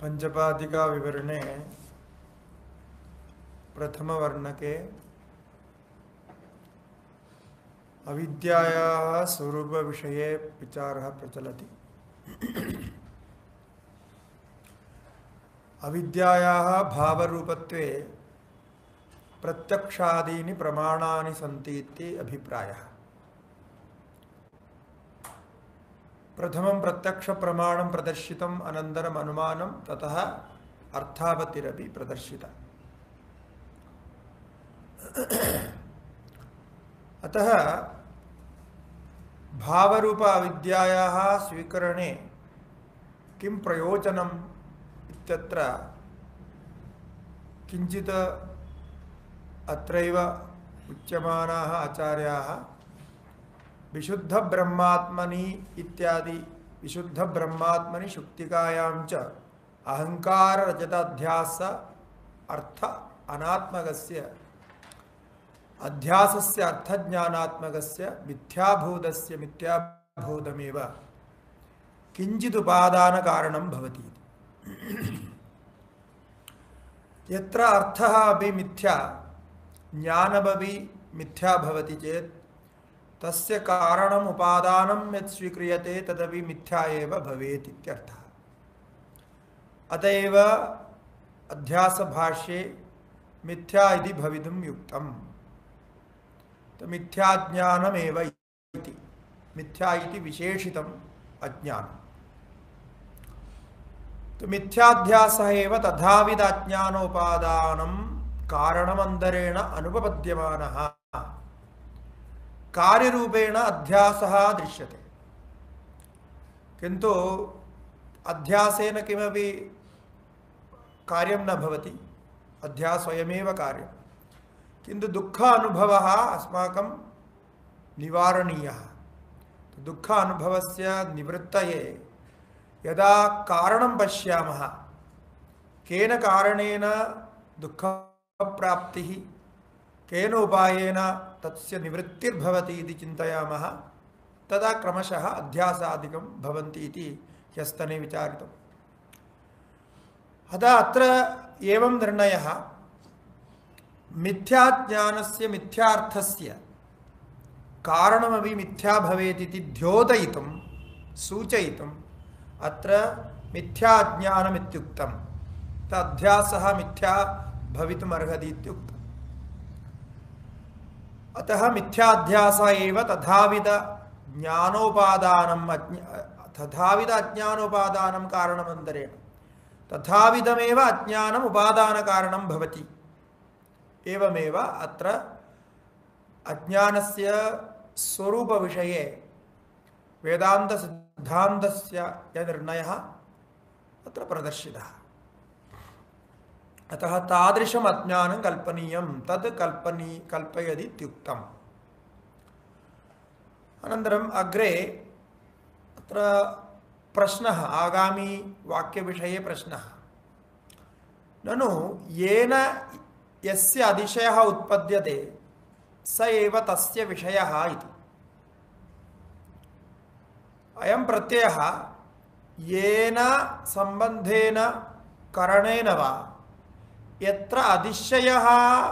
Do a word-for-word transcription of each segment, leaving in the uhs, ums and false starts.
पंचपादिका विवरणे प्रथम वर्णके अविद्यायाः स्वरूप विषये विचारः प्रचलति। अविद्यायाः भावरूपत्वे प्रत्यक्षादीनि प्रमाणानि सन्ति इति अभिप्रायः। प्रथमं प्रत्यक्ष प्रमाणं प्रदर्शितम्, अनन्तरम् अनुमानं, ततः अर्थापत्तिरपि प्रदर्शिता। अतः भावरूप अविद्यायाः स्वीकरणे किं प्रयोजनम् इत्यत्र किञ्चित् अत्रैव उच्यमानाः आचार्याः विशुद्ध ब्रह्मात्मनि इत्यादि विशुद्ध ब्रह्मात्मनि शुक्तिकायां च अहंकार रजताध्यास अर्थ अनात्मकस्य अध्यासस्य अर्थज्ञानात्मकस्य मिथ्याभूतस्य मिथ्याभूतमेव किंचित् उपादान कारणं भवति। यत्र अर्थः अपि मिथ्या ज्ञानमपि मिथ्या भवति चेत् तस्य कारणम् उपादानं यत् स्वीक्रियते तदपि मिथ्या एव भवेत् इत्यर्थः। अतएव अध्यासभाष्ये मिथ्या इति भवितुं युक्तम्। तो मिथ्याज्ञानमेव इति, मिथ्या इति विशेषितम् अज्ञानम्। तो मिथ्याध्यासः एव तथाविध अज्ञानोपादानं कारणमन्तरेण अनुपपद्यमानः कार्यरूपेण अध्यासः दृश्यते। किन्तु अध्यासेन किमपि कार्यं न भवति, अध्यास स्वयमेव कार्यं। किन्तु दुःख अनुभवः अस्माकं निवारणीयः। तो दुःख अनुभवस्य निवृत्तये यदा कारणं पश्यामः, केन कारणेन दुःखप्राप्तिः, केन उपायेन तस्य निवृत्तिर्भवति इति चिन्तयामः, तदा क्रमशः अध्यासादिकं भवन्ति इति ह्यस्तने विचारितम्। अतः अत्र एवं निर्णयः मिथ्याज्ञानस्य मिथ्यार्थस्य कारणमपि मिथ्या भवेत् इति द्योतयितुं सूचयितुम् अत्र मिथ्याज्ञानमित्युक्तं। अध्यासः मिथ्या भवितुमर्हति इत्युक्तम्। अतः मिथ्याध्यास एव तथाविध ज्ञानोपादानं तथाविध अज्ञानोपादानं कारणमन्तरेण तथाविधमेव अज्ञानम् उपादानकारणं भवति। एवमेव अत्र अज्ञानस्य स्वरूपविषये वेदान्त सिद्धान्तस्य यः निर्णयः अत्र प्रदर्शितः। अतः तादृशम् अज्ञानं कल्पनीयं, तद् कल्पनी कल्पयति इत्युक्तम्। अनन्तरम् अग्रे अत्र प्रश्नः, आगामी वाक्यविषये प्रश्नः। ननु येन यस्य अधिशयः उत्पद्यते स एव तस्य विषयः इति। अयं प्रत्ययः येन सम्बन्धेन करणेन वा यत्र अधिशयः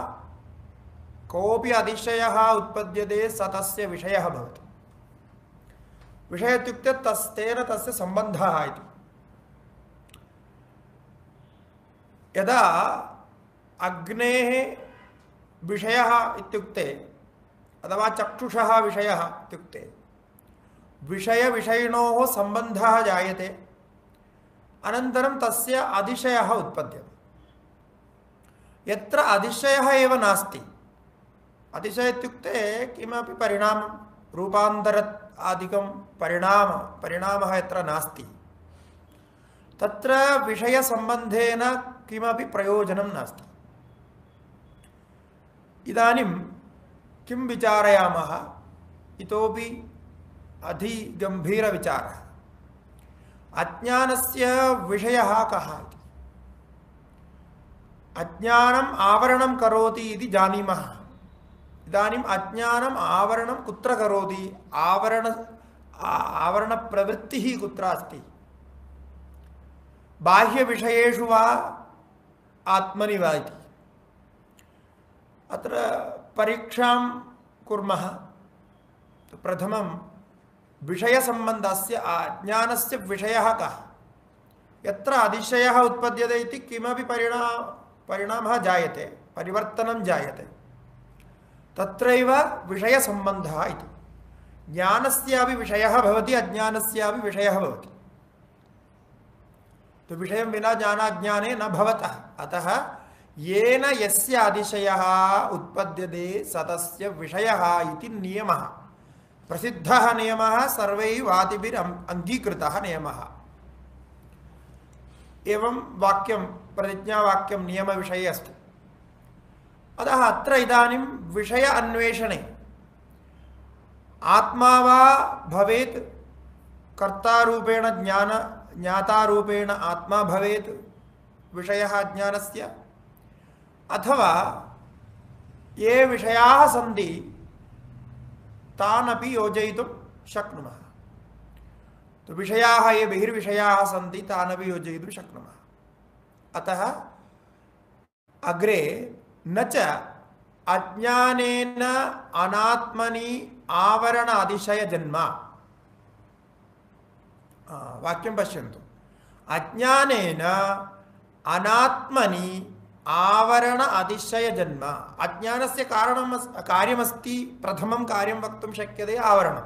कोऽपि अधिशयः उत्पद्यते स तस्य विषयः भवति। विषय इत्युक्ते तस्तेन तस्य सम्बन्धः इति। यदा अग्नेः विषयः इत्युक्ते अथवा चक्षुषः विषयः इत्युक्ते विषयविषयिणोः सम्बन्धः जायते, अनन्तरं तस्य अधिशयः उत्पद्यते। यत्र अधिशयः एव नास्ति, अधिशय इत्युक्ते किमपि परिणामं रूपान्तर आदिकं परिणाम परिणामः यत्र नास्ति, तत्र विषयसम्बन्धेन किमपि प्रयोजनं नास्ति। इदानीं किं विचारयामः, इतोपि अधिगम्भीरविचारः। अज्ञानस्य विषयः कः इति। अज्ञानम् आवरणं करोति इति जानीमः। इदानीम् अज्ञानम् आवरणं कुत्र करोति, आवरण आवरणप्रवृत्तिः कुत्र अस्ति, बाह्यविषयेषु वा आत्मनि वा इति। अत्र परीक्षां कुर्मः। प्रथमं विषयसम्बन्धस्य ज्ञानस्य विषयः कः, यत्र अधिशयः उत्पद्यते इति किमपि परिणा परिणामः जायते, परिवर्तनं जायते, तत्रैव विषयसम्बन्धः इति। ज्ञानस्यापि विषयः भवति, अज्ञानस्यापि विषयः भवति। तो विषयं विना ज्ञानाज्ञाने न भवतः। अतः येन यस्य अधिशयः उत्पद्यते स तस्य विषयः इति नियमः, प्रसिद्धः नियमः, सर्वैः वादिभिः अङ्गीकृतः नियमः। एवं वाक्यं प्रतिज्ञावाक्यं नियमविषये अस्ति। अतः अत्र इदानीं विषय अन्वेषणे आत्मा वा भवेत्, कर्तारूपेण ज्ञान ज्ञातारूपेण आत्मा भवेत् विषयः ज्ञानस्य, अथवा ये विषयाः सन्ति तानपि योजयितुं शक्नुमः। तो विषयाः ये बहिर्विषयाः सन्ति तानपि योजयितुं शक्नुमः। अतः अग्रे न च अज्ञानेन अनात्मनि आवरण अधिशय जन्म। वाक्यं पश्यन्तु। अज्ञानेन अनात्मनि आवरण अधिशय जन्म। अज्ञानस्य कारणं कार्यमस्ति, प्रथमं कार्यं वक्तुं शक्यते आवरणम्।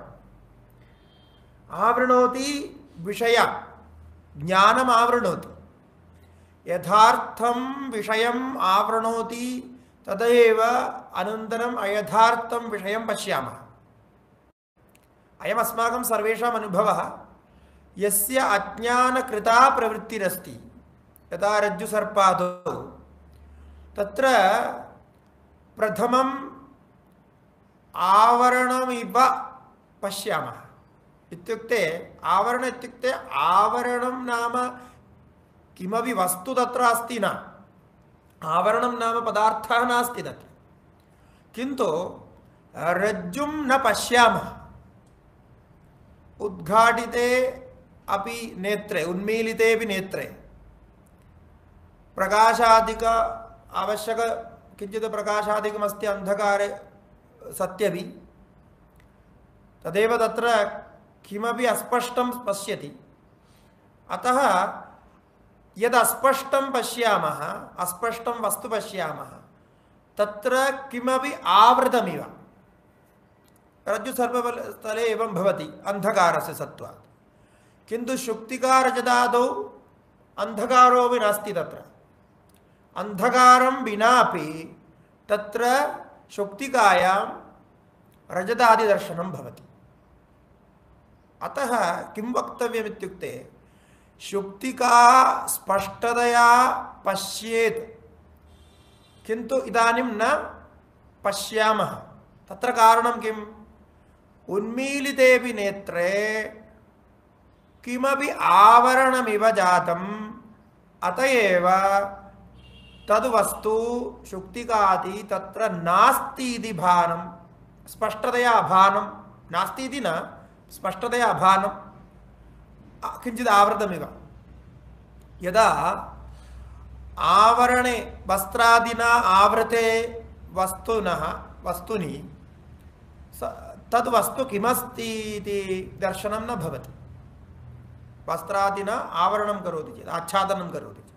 आवृणोति विषय, ज्ञानम् आवृणोति। यथार्थं विषयम् आवृणोति, तदेव अनन्तरम् अयथार्थं विषयं पश्यामः। अयम् अस्माकं सर्वेषाम् अनुभवः। यस्य अज्ञानकृता प्रवृत्तिरस्ति, यथा रज्जुसर्पादौ, तत्र प्रथमम् आवरणमिव पश्यामः। इत्युक्ते आवरण इत्युक्ते आवरणं नाम किमपि वस्तु तत्र अस्ति न, आवरणं नाम पदार्थः नास्ति तत्र। किन्तु रज्जुं न पश्यामः। उद्घाटिते अपि नेत्रे, उन्मीलिते अपि नेत्रे प्रकाशादिक आवश्यक किञ्चित् प्रकाशादिकमस्ति अन्धकारे सत्यपि, तदेव तत्र किमपि अस्पष्टं पश्यति। अतः यद् अस्पष्टं पश्यामः, अस्पष्टं वस्तु पश्यामः, तत्र किमपि आवृतमिव। रज्जुसर्पस्थले एवं भवति अन्धकारस्य सत्त्वात्। किन्तु शुक्तिकारजदादौ अन्धकारोऽपि नास्ति तत्र। अन्धकारं विनापि तत्र शुक्तिकायां रजतादिदर्शनं भवति। अतः किं वक्तव्यम् इत्युक्ते, शुक्तिका स्पष्टतया पश्येत्, किन्तु इदानीं न पश्यामः। तत्र कारणं किम्? उन्मीलितेऽपि नेत्रे किमपि आवरणमिव जातम्। अतएव तद्वस्तु शुक्तिकादि तत्र नास्ति इति भानं, स्पष्टतया भानं, नास्ति इति न, स्पष्टतया भानं, किञ्चित् आवृतमिव। यदा आवरणे वस्त्रादिना आवृते वस्तुनः वस्तुनि तद्वस्तु किमस्ति इति दर्शनं न भवति। वस्त्रादिना आवरणं करोति चेत्, आच्छादनं करोति चेत्,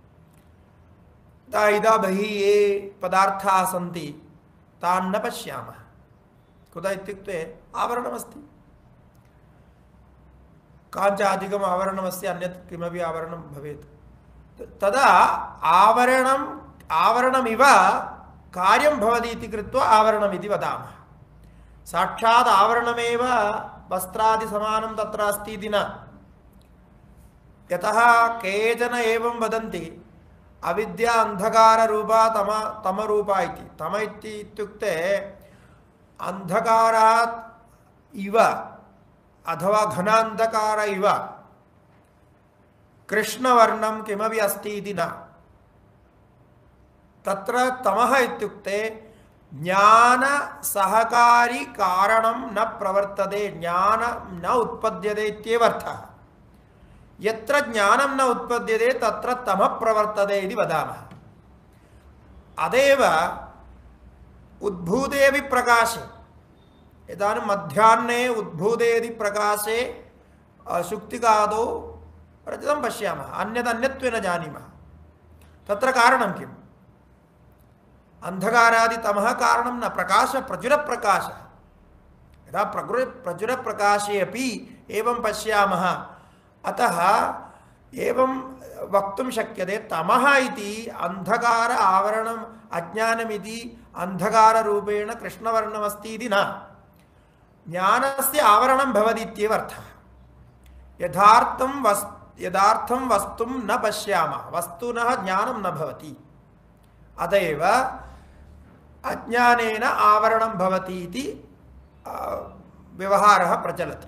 इदा बहिः ये पदार्थाः सन्ति तान् न पश्यामः। कुतः इत्युक्ते आवरणमस्ति। काञ्चादिकम् आवरणमस्ति, अन्यत् किमपि आवरणं भवेत्, तदा आवरणम् आवरणमिव कार्यं भवति इति कृत्वा आवरणमिति वदामः। साक्षात् आवरणमेव वस्त्रादिसमानं तत्र अस्ति इति न। यतः केचन एवं वदन्ति अविद्या अंधकाररूपा तम तमरूपा इति। तम इत्युक्ते अंधकारात् इव अथवा घनांधकार इव कृष्णवर्णं किमपि अस्ति इति न। तत्र तमः इत्युक्ते ज्ञान सहकारी कारणं न प्रवर्तते, ज्ञान न उत्पद्यते इत्येव अर्थः। यत्र ज्ञानं न उत्पद्यते तत्र तमः प्रवर्तते इति वदामः। अदेव उद्भूतेऽपि प्रकाशे, इदानीं मध्याह्ने उद्भूतेऽपि प्रकाशे शुक्तिकादौ रजतं पश्यामः, अन्यदन्यत्वेन जानीमः। तत्र कारणं किम्? अंधकारादि तमः कारणं न, प्रकाश प्रचुरप्रकाशः। यदा प्रकृ प्रचुरप्रकाशे अपि एवं पश्यामः, अतः एवं वक्तुं शक्यते तमः इति अंधकार आवरणम् अज्ञानमिति अंधकाररूपेण कृष्णवर्णमस्ति इति न, ज्ञानस्य आवरणं भवति इत्येव अर्थः। यथार्थं वस् यथार्थं वस्तुं न पश्यामः, वस्तुनः ज्ञानं न भवति, अतएव अज्ञानेन आवरणं भवति इति व्यवहारः प्रचलति।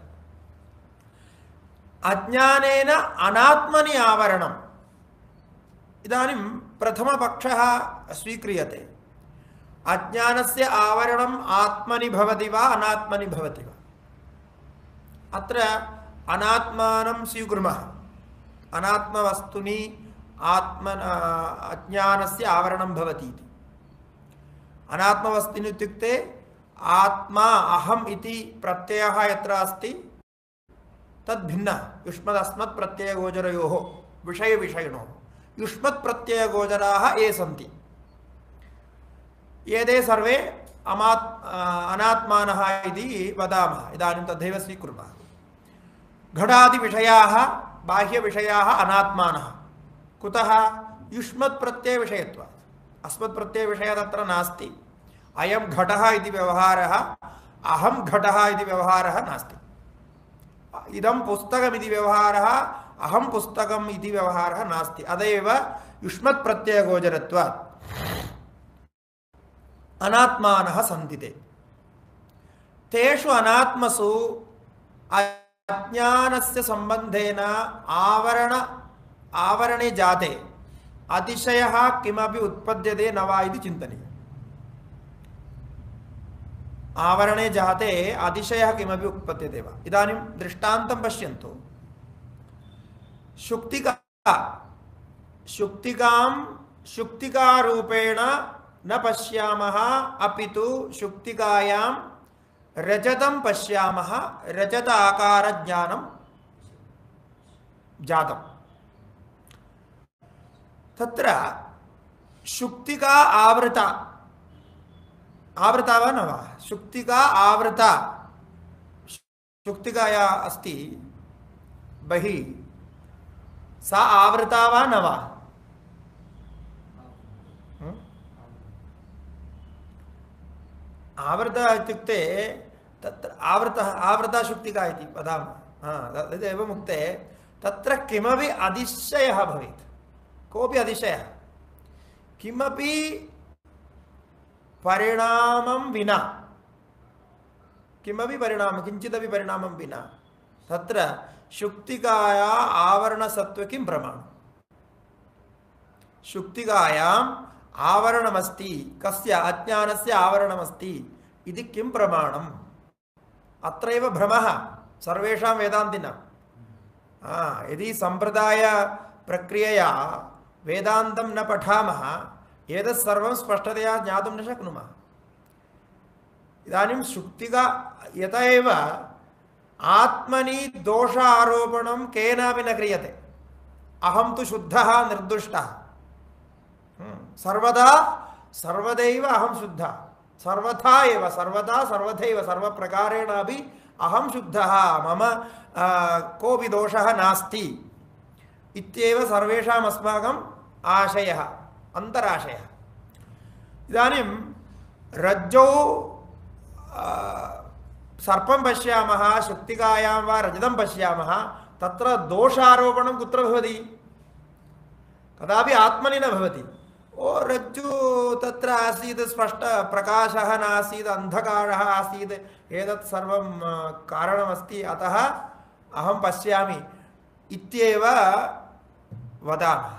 अज्ञानेन अनात्मनि आवरणम्, इदानीं प्रथमपक्षः स्वीक्रियते। अज्ञानस्य आवरणम् आत्मनि भवति वा अनात्मनि भवति वा? अत्र अनात्मानं स्वीकुर्मः। अनात्मवस्तुनि आत्म अज्ञानस्य आवरणं भवति इति। अनात्मवस्तुनि इत्युक्ते आत्मा अहम् इति प्रत्ययः यत्र अस्ति तद् भिन्नः। युष्मदस्मत् प्रत्ययगोचरयोः विषयविषयिणोः युष्मत् प्रत्ययगोचराः ये सन्ति, एते सर्वे अमात् अनात्मानः इति वदामः। इदानीं तथैव स्वीकुर्मः। घटादिविषयाः बाह्यविषयाः अनात्मानः। कुतः? युष्मत् प्रत्ययविषयत्वात्। अस्मत् प्रत्ययविषयः तत्र नास्ति। अयं घटः इति व्यवहारः, अहं घटः इति व्यवहारः नास्ति। इदं पुस्तकमिति व्यवहारः, अहं पुस्तकम् इति व्यवहारः नास्ति। अतएव युष्मत् प्रत्ययगोचरत्वात् अनात्मानः सन्ति ते। तेषु अनात्मसु अज्ञानस्य संबंधेन आवरण आवरणे जाते अतिशयः किमपि उत्पद्यते न वा इति चिन्तनीयम्। आवरणे जाते अतिशयः किमपि उत्पद्यते वा? इदानीं दृष्टान्तं पश्यन्तु। शुक्तिका शुक्तिकां शुक्तिकारूपेण न पश्यामः, अपितु शुक्तिकायां रजतं पश्यामः। रजत आकार ज्ञानं जातम्। तत्र शुक्तिका आवृता आवृता वा न वा? शुक्तिका आवृता, शुक्तिकाया अस्ति बहिः, सा आवृता वा न वा? आवृता इत्युक्ते तत्र आवृतः आवृता शुक्तिका इति वदामः। हा, तदेवम् उक्ते तत्र किमपि अतिशयः भवेत्। कोऽपि अतिशयः किमपि परिणामं विना, किमपि परिणामं किञ्चिदपि परिणामं विना तत्र शुक्तिकाया आवरणसत्त्वे किं प्रमाणं? शुक्तिकायाम् आवरणमस्ति, कस्य? अज्ञानस्य आवरणमस्ति इति किं प्रमाणम्? अत्रैव भ्रमः सर्वेषां वेदान्तिनां। यदि संप्रदाय प्रक्रियया वेदान्तं न पठामः, एतत् सर्वं स्पष्टतया ज्ञातुं न शक्नुमः। इदानीं शुक्तिका यत एव आत्मनि दोष आरोपणं केनापि न क्रियते। अहं तु शुद्धः निर्दुष्टः, सर्वदा सर्वदैव अहं शुद्धः, सर्वथा एव सर्वदा सर्वथैव सर्वप्रकारेण अपि अहं शुद्धः, मम कोऽपि दोषः नास्ति इत्येव सर्वेषाम् अस्माकम् आशयः, अन्तराशयः। इदानीं रज्जौ सर्पं पश्यामः, शुक्तिकायां वा रजतं पश्यामः, तत्र दोषारोपणं कुत्र भवति? कदापि आत्मनि न भवति। ओ रज्जु तत्र आसीत्, स्पष्ट प्रकाशः नासीत्, अन्धकारः आसीत्, एतत् सर्वं कारणमस्ति, अतः अहं पश्यामि इत्येव वदामः।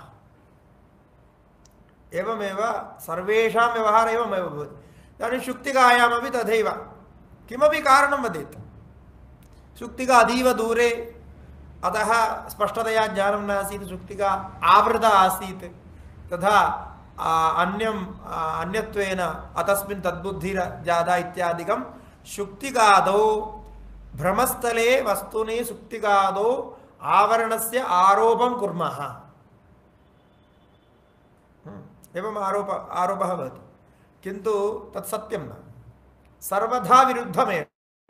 एवमेव सर्वेषां व्यवहारः एवमेव भवति। इदानीं शुक्तिकायामपि तथैव किमपि कारणं वदेत्। शुक्तिका अतीव दूरे, अतः स्पष्टतया ज्ञानं नासीत्, शुक्तिका आवृता आसीत्, तथा अन्यम् अन्यत्वेन अतस्मिन् तद्बुद्धिर्जाता इत्यादिकं शुक्तिकादौ भ्रमस्थले वस्तुनि शुक्तिकादौ आवरणस्य आरोपं कुर्मः। एवम् आरोप आरोपः भवति, किन्तु तत् सत्यं न, सर्वथा विरुद्धमेव।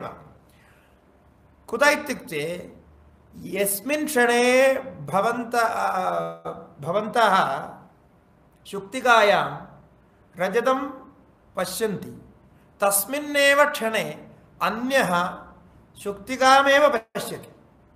कुत इत्युक्ते यस्मिन् क्षणे भवन्तः भवन्तः शुक्तिकायां रजतं पश्यन्ति, तस्मिन्नेव क्षणे अन्यः शुक्तिकामेव पश्यति,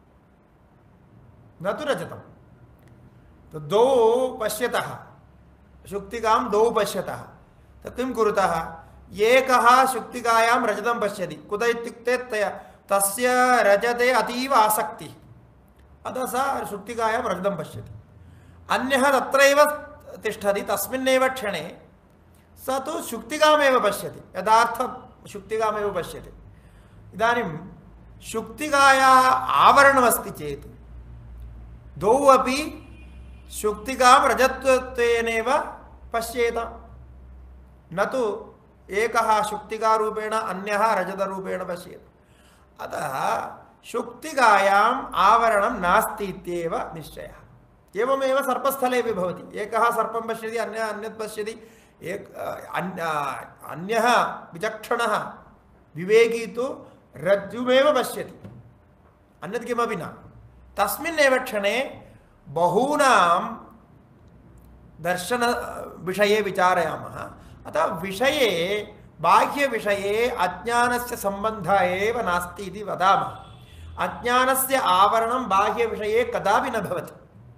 न तु रजतं। तो द्वौ पश्यतः, शुक्तिकां द्वौ पश्यतः, तो किं कुरुतः? एकः शुक्तिकायां रजतं पश्यति, कुत इत्युक्ते तस्य रजते अतीव आसक्तिः, अतः सः शुक्तिकायां रजतं पश्यति। अन्यः तत्रैव तिष्ठति, तस्मिन्नेव क्षणे सः तु शुक्तिकामेव पश्यति, यथार्थ शुक्तिकामेव पश्यति। इदानीं शुक्तिकायाः आवरणमस्ति चेत् द्वौ अपि शुक्तिकां रजत्वेनैव पश्येत, न तु एकः शुक्तिकारूपेण अन्यः रजतरूपेण पश्येत। अतः शुक्तिकायाम् आवरणं नास्ति इत्येव निश्चयः। एवमेव सर्पस्थलेपि भवति, एकः सर्पं पश्यति, अन्यः अन्यत् पश्यति, एक अन्यः विचक्षणः विवेकी तु रज्जुमेव पश्यति, अन्यत् किमपि न। तस्मिन्नेव क्षणे बहूनां दर्शन विषये विचारयामः। अतः विषये बाह्यविषये अज्ञानस्य सम्बन्धः एव नास्ति इति वदामः। अज्ञानस्य आवरणं बाह्यविषये कदापि न भवति।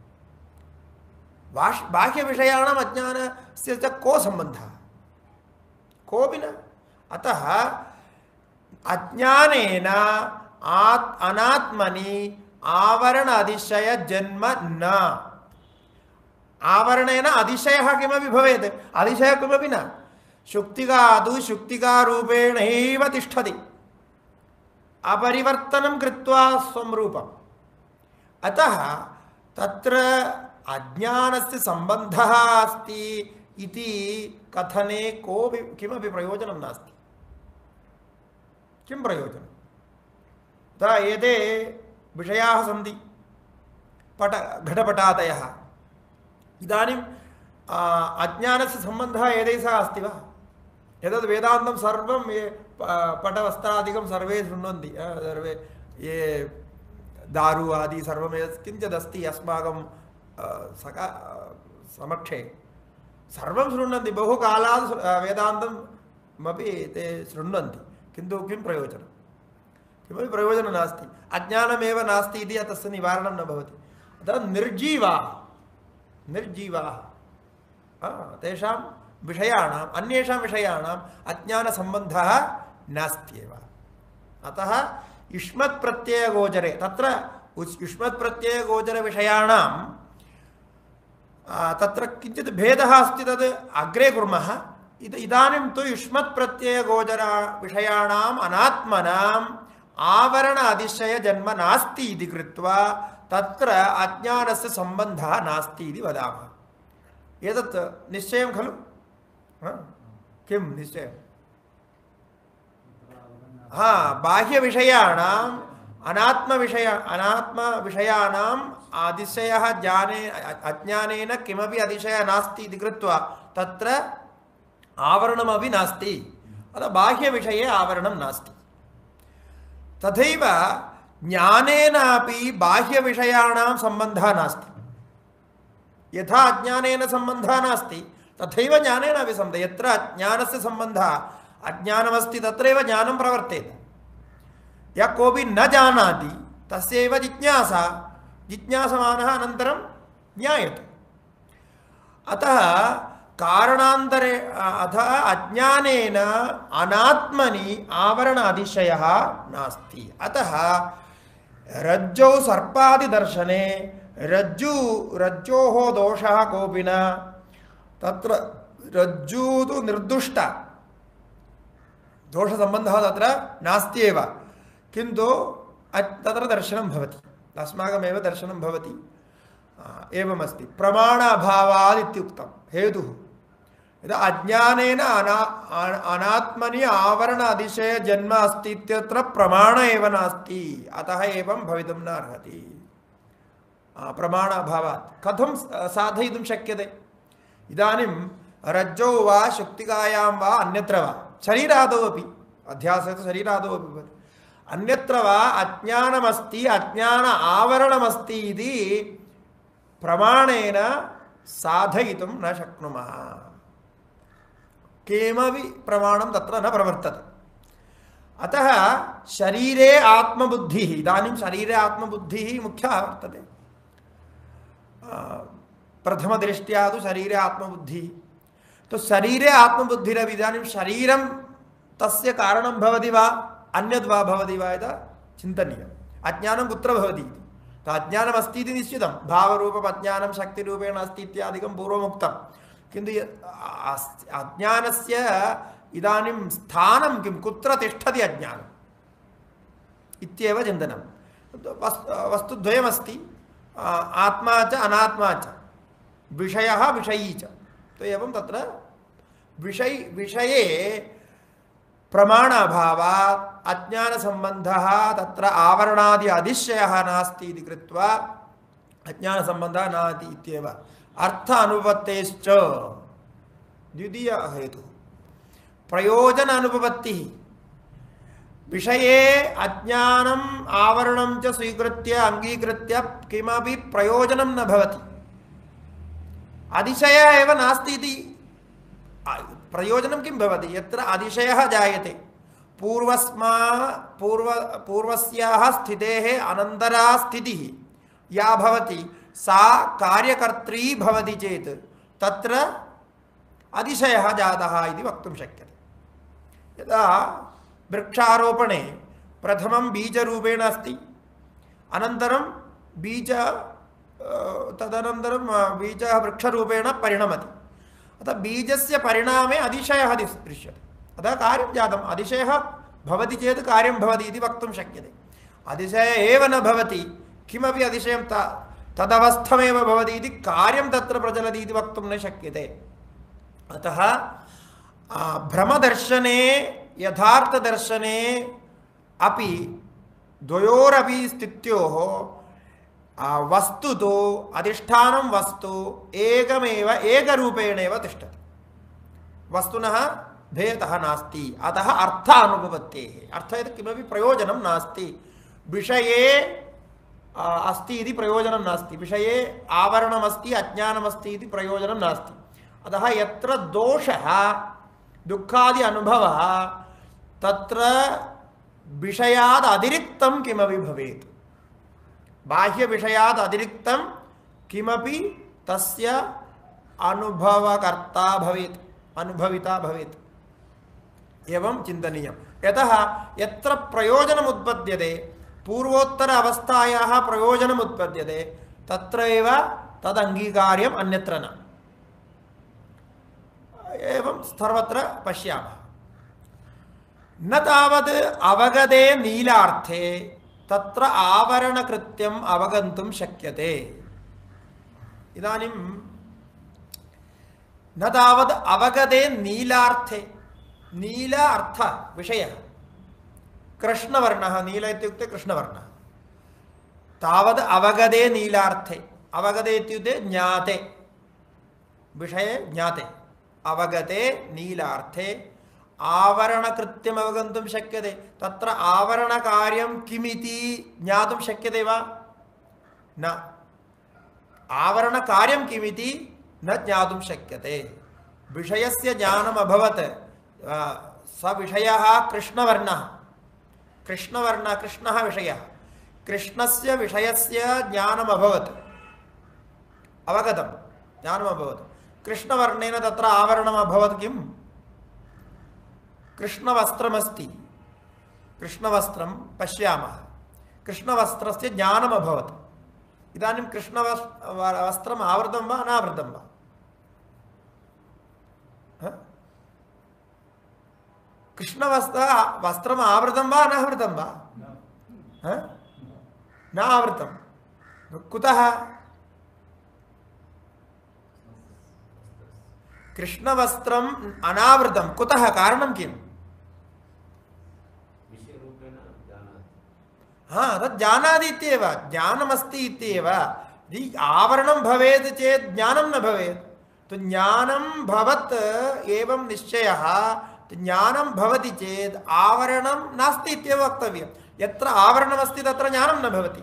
बाह्यविषयाणाम् अज्ञानस्य च को सम्बन्धः? कोऽपि न। अतः अज्ञानेन आत् अनात्मनि आवरण अतिशय जन्म न। आवरणेन अतिशयः किमपि भवेत्, अतिशयः किमपि न। शुक्तिका तु शुक्तिकारूपेणैव तिष्ठति, अपरिवर्तनं कृत्वा स्वं रूपम्। अतः तत्र अज्ञानस्य सम्बन्धः अस्ति इति कथने कोऽपि किमपि प्रयोजनं नास्ति। किं प्रयोजनं? तदा एते विषयाः सन्ति, पट घटपटादयः। इदानीं अज्ञानस्य सम्बन्धः एतैः सह अस्ति वा? एतद् वेदान्तं सर्वं ये पटवस्त्रादिकं सर्वे शृण्वन्ति, सर्वे ये दारु आदि सर्वं किञ्चिदस्ति अस्माकं सका समक्षे सर्वं शृण्वन्ति, बहुकालात् वेदान्तमपि ते शृण्वन्ति, किन्तु किं प्रयोजनं? किमपि प्रयोजनं नास्ति। अज्ञानमेव नास्ति इति तस्य निवारणं न भवति। अतः निर्जीवाः निर्जीवाः तेषां विषयाणाम् अन्येषां विषयाणाम् अज्ञानसम्बन्धः नास्त्येव। अतः युष्मत्प्रत्ययगोचरे तत्र युष्मत्प्रत्ययगोचरविषयाणां तत्र किञ्चित् भेदः अस्ति, तद् अग्रे कुर्मः। इदानीं तु युष्मत्प्रत्ययगोचर विषयाणाम् अनात्मनाम् आवरण अतिशय जन्म नास्ति इति कृत्वा तत्र अज्ञानस्य सम्बन्धः नास्ति इति वदामः। एतत् निश्चयं खलु? किं निश्चयं? हा, बाह्यविषयाणाम् अनात्मविषय अनात्मविषयाणाम् अतिशयः ज्ञाने अज्ञानेन किमपि अतिशयः नास्ति इति कृत्वा तत्र आवरणमपि नास्ति। अतः बाह्यविषये आवरणं नास्ति। तथैव ज्ञानेनापि बाह्यविषयाणां सम्बन्धः नास्ति। यथा अज्ञानेन सम्बन्धः नास्ति तथैव ज्ञानेनापि सम्बन्धः। यत्र अज्ञानस्य सम्बन्धः अज्ञानमस्ति तत्रैव ज्ञानं प्रवर्तेत। यः कोऽपि न जानाति तस्यैव जिज्ञासा, जिज्ञासमानः अनन्तरं ज्ञायते। अतः कारणान्तरे अतः अज्ञानेन अनात्मनि आवरण अतिशयः नास्ति। अतः रज्जौ सर्पादिदर्शने रज्जु रज्जोः दोषः कोऽपि न। तत्र रज्जु तु निर्दुष्टा, दोषसम्बन्धः तत्र नास्त्येव, किन्तु तत्र दर्शनं भवति। अस्माकमेव दर्शनं भवति एवमस्ति प्रमाण अभावात् इत्युक्तं हेतुः यदा अज्ञानेन अना अनात्मनि आवरण अतिशय जन्म अस्ति इत्यत्र प्रमाण एव नास्ति अतः एवं भवितुं न अर्हति प्रमाण अभावात् कथं साधयितुं शक्यते इदानीं रज्जौ वा शुक्तिकायां वा अन्यत्र वा शरीरादौ अपि अध्यासः तु शरीरादौ अपि भवति अन्यत्र वा अज्ञानमस्ति अज्ञान आवरणमस्ति इति प्रमाणेन साधयितुं न शक्नुमः किमपि प्रमाणं तत्र न प्रवर्तते अतः शरीरे आत्मबुद्धिः इदानीं शरीरे आत्मबुद्धिः मुख्यः वर्तते प्रथमदृष्ट्या तु शरीरे आत्मबुद्धिः तो शरीरे आत्मबुद्धिरपि इदानीं शरीरं तस्य कारणं भवति वा अन्यद् वा भवति वा इति चिन्तनीयम् अज्ञानं कुत्र भवति इति तो अज्ञानम् अस्ति इति निश्चितं भावरूपम् अज्ञानं शक्तिरूपेण अस्ति इत्यादिकं पूर्वमुक्तं किन्तु अज्ञानस्य इदानीं स्थानं किं कुत्र तिष्ठति अज्ञानम् इत्येव चिन्तनं वस्तुद्वयमस्ति आत्मा च अनात्मा च विषयः विषयी च तो एवं तत्र विषय विषये प्रमाण अभावात् अज्ञान संबंधः तत्र आवरणादि अधिशयः नास्ति इति कृत्वा अज्ञान संबंधः नास्ति इत्येव अर्थ अनुपत्तेश्च द्वितीय हेतुः प्रयोजन अनुपपत्तिः विषये अज्ञानम् आवरणं च स्वीकृत्य अंगीकृत्य किमपि प्रयोजनं न भवति अतिशयः एव नास्ति इति प्रयोजनं किं भवति यत्र अतिशयः जायते पूर्वस्मा पूर्व पूर्वस्याः स्थितेः अनन्तरा स्थितिः या भवति सा कार्यकर्त्री भवति चेत् तत्र अतिशयः जातः इति वक्तुं शक्यते यदा वृक्षारोपणे प्रथमं बीजरूपेण अस्ति अनन्तरं बीज तदनन्तरं बीजः वृक्षरूपेण परिणमति अतः बीजस्य परिणामे अतिशयः दृश्यते अतः कार्यं जातम् अतिशयः भवति चेत् कार्यं भवति इति वक्तुं शक्यते अतिशयः एव न भवति किमपि अतिशयं तदवस्थमेव भवति इति कार्यं तत्र प्रचलति इति वक्तुं न शक्यते अतः भ्रमदर्शने यथार्थदर्शने अपि द्वयोरपि स्थित्योः वस्तु तो अधिष्ठानं वस्तु एकमेव एकरूपेणैव तिष्ठति वस्तुनः भेदः नास्ति अतः अर्थानुपपत्तेः अर्थात् किमपि प्रयोजनं नास्ति विषये अस्ति इति प्रयोजनं नास्ति विषये आवरणमस्ति अज्ञानमस्ति इति प्रयोजनं नास्ति अतः यत्र दोषः दुःखादि अनुभवः तत्र विषयाद् अतिरिक्तं किमपि भवेत् बाह्य विषयात् अतिरिक्तं किमपि तस्य अनुभवकर्ता भवेत् अनुभविता भवेत् एवं चिन्तनीयं यतः यत्र प्रयोजनम् उत्पद्यते पूर्वोत्तर अवस्थायाः प्रयोजनम् उत्पद्यते तत्र एव तद् अंगीकार्यम् अन्यत्र न एवं सर्वत्र पश्यामः न तावत् अवगते नीलार्थे तत्र आवरणकृत्यम् अवगन्तुं शक्यते इदानीं न तावत् अवगते नीलार्थे नील अर्थ विषयः कृष्णवर्णः नील इत्युक्ते कृष्णवर्णः तावत् अवगते नीलार्थे अवगते इत्युक्ते ज्ञाते विषये ज्ञाते अवगते नीलार्थे आवरणकृत्यम् अवगन्तुं शक्यते तत्र आवरणकार्यं किमिति ज्ञातुं शक्यते वा न आवरणकार्यं किमिति न ज्ञातुं शक्यते विषयस्य ज्ञानम् अभवत् स विषयः कृष्णवर्णः कृष्णवर्णः कृष्णः विषयः कृष्णस्य विषयस्य ज्ञानम् अभवत् अवगतं ज्ञानम् अभवत् कृष्णवर्णेन तत्र आवरणम् अभवत् किम् कृष्णवस्त्रमस्ति कृष्णवस्त्रं पश्यामः कृष्णवस्त्रस्य ज्ञानम् अभवत् इदानीं कृष्णवस्त्रम् आवृतं वा अनावृतं वा कृष्णवस्त्र वस्त्रम् आवृतं वा अनावृतं वा न आवृतं कुतः? कृष्णवस्त्रम् अनावृतं कुतः? कारणं किम्? हाँ तद् जानाति इत्येव, ज्ञानमस्ति इत्येव। आवरणं भवेत् चेत् ज्ञानं न भवेत्। तो ज्ञानं भवत् एवं निश्चयः, ज्ञानं भवति चेत् आवरणं नास्ति इत्येव वक्तव्यं। यत्र आवरणमस्ति तत्र ज्ञानं न भवति,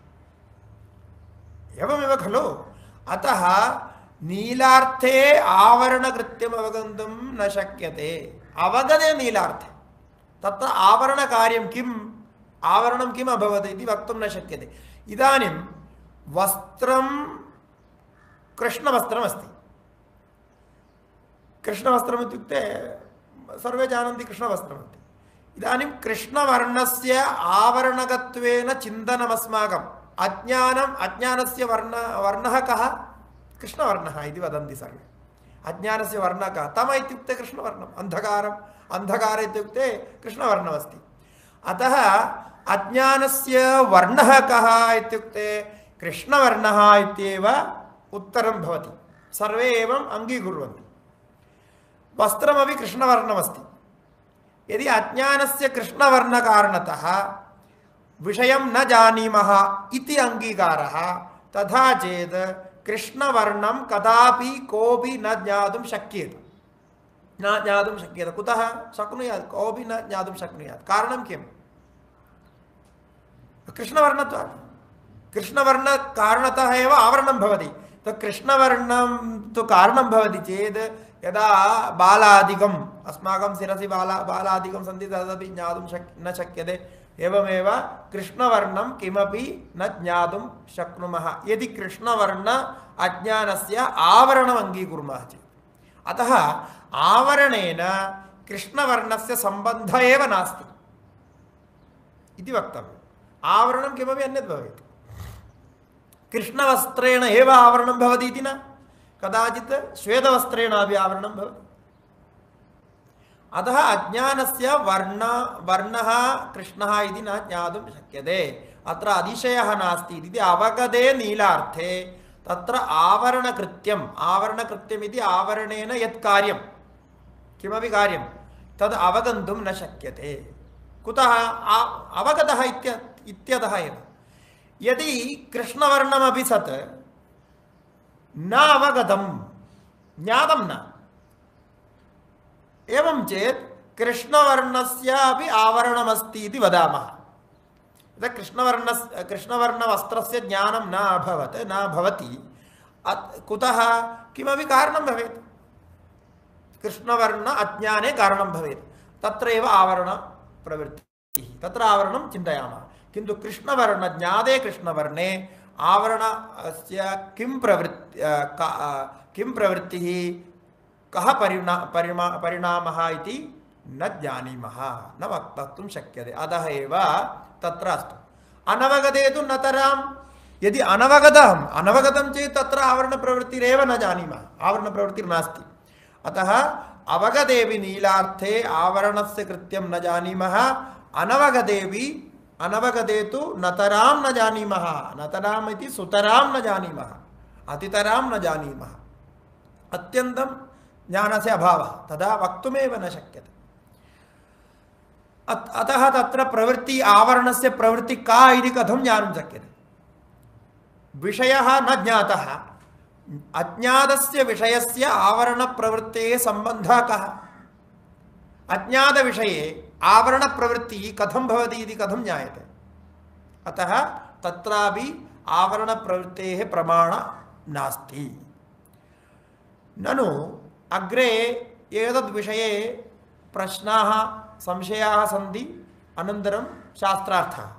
एवमेव खलु। अतः नीलार्थे आवरणकृत्यम् अवगन्तुं न शक्यते। अवगते नीलार्थे तत्र आवरणकार्यं किम्, आवरणं किम् अभवत् इति वक्तुं न शक्यते। इदानीं वस्त्रं कृष्णवस्त्रमस्ति। कृष्णवस्त्रम् इत्युक्ते सर्वे जानन्ति कृष्णवस्त्रमिति। इदानीं कृष्णवर्णस्य आवरणगत्वेन चिन्तनमस्माकम् अज्ञानम्, अज्ञानस्य वर्ण वर्णः कः? कृष्णवर्णः इति वदन्ति सर्वे। अज्ञानस्य वर्णः कः? तम इत्युक्ते कृष्णवर्णम्, अन्धकारम्, अन्धकार इत्युक्ते कृष्णवर्णमस्ति। अतः अज्ञानस्य वर्णः कः इत्युक्ते कृष्णवर्णः इत्येव उत्तरं भवति। सर्वे एवम् अङ्गीकुर्वन्ति। वस्त्रमपि कृष्णवर्णमस्ति। यदि अज्ञानस्य कृष्णवर्णकारणतः विषयं न जानीमः इति अङ्गीकारः, तथा चेत् कृष्णवर्णं कदापि कोऽपि न ज्ञातुं शक्येत, न ज्ञातुं शक्येत। कुतः? शक्नुयात्, कोऽपि न ज्ञातुं शक्नुयात्। कारणं किम्? कृष्णवर्णत्वात्। कृष्णवर्णकारणतः एव आवरणं भवति। तो कृष्णवर्णं तु कारणं भवति चेत् यदा बालादिकम् अस्माकं शिरसि बाला बालादिकं सन्ति तदपि ज्ञातुं शक् न शक्यते। एवमेव कृष्णवर्णं किमपि न ज्ञातुं शक्नुमः यदि कृष्णवर्ण अज्ञानस्य आवरणम् अङ्गीकुर्मः चेत्। अतः आवरणेन कृष्णवर्णस्य सम्बन्धः एव नास्ति इति वक्तव्यम्। आवरणं किमपि अन्यत् भवेत्। कृष्णवस्त्रेण एव आवरणं भवति इति न, कदाचित् श्वेतवस्त्रेण अपि आवरणं भवति। अतः अज्ञानस्य वर्ण वर्णः कृष्णः इति न ज्ञातुं शक्यते। अत्र अतिशयः नास्ति इति अवगते नीलार्थे तत्र आवरणकृत्यम्, आवरणकृत्यम् इति आवरणेन यत् कार्यं, किमपि कार्यं तद् अवगन्तुं न शक्यते। कुतः? अवगतः इत्यतः एव। यदि कृष्णवर्णमपि सत् न अवगतं, ज्ञातं न, एवं चेत् कृष्णवर्णस्य अपि आवरणमस्ति इति वदामः। यदा कृष्णवर्णस्य कृष्णवर्णवस्त्रस्य ज्ञानं न अभवत्, न भवति, कुतः? किमपि कारणं भवेत्। कृष्णवर्ण अज्ञाने कारणं भवेत्, तत्र एव आवरणप्रवृत्तिः, तत्र आवरणं चिन्तयामः। किन्तु कृष्णवर्ण ज्ञाते कृष्णवर्णे आवरणस्य किं प्रवृत्ति किं प्रवृत्तिः, कः परिणा परिमा परिणामः इति न जानीमः, न वक्तुं शक्यते। अतः एव तत्र अस्तु। अनवगते तु नतरां, यदि अनवगतम् अनवगतं चेत् तत्र आवरणप्रवृत्तिरेव न जानीमः, आवरणप्रवृत्तिर्नास्ति। अतः अवगतेऽपि नीलार्थे आवरणस्य कृत्यं न जानीमः, अनवगतेऽपि अनवगते तु नतरां न जानीमः। नतराम् इति सुतरां न जानीमः, अतितरां न जानीमः। अत्यन्तं ज्ञानस्य अभावः, तदा वक्तुमेव न शक्यते। अतः तत्र प्रवृत्ति, आवरणस्य प्रवृत्ति का इति कथं ज्ञातुं शक्यते? विषयः न ज्ञातः, अज्ञातस्य विषयस्य आवरणप्रवृत्तेः सम्बन्धः कः? अज्ञातविषये आवरणप्रवृत्तिः कथं भवति इति कथं ज्ञायते? अतः तत्रापि आवरणप्रवृत्तेः प्रमाणं नास्ति। ननु अग्रे एतद्विषये प्रश्नाः संशयाः सन्ति, अनन्तरं शास्त्रार्थः।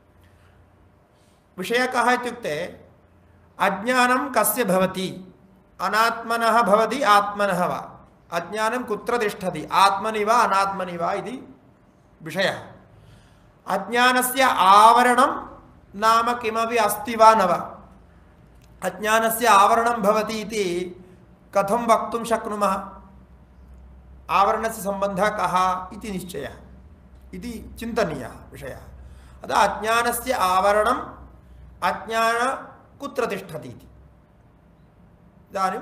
विषयः कः इत्युक्ते अज्ञानं कस्य भवति? अनात्मनः भवति, आत्मनः वा? अज्ञानं कुत्र तिष्ठति, आत्मनि वा अनात्मनि वा इति विषयः। अज्ञानस्य आवरणं नाम किमपि अस्ति वा न वा? अज्ञानस्य आवरणं भवति इति कथं वक्तुं शक्नुमः? आवरणस्य सम्बन्धः कः इति निश्चयः, इति चिन्तनीयः विषयः। अतः अज्ञानस्य आवरणम्, अज्ञान कुत्र तिष्ठति इति इदानीं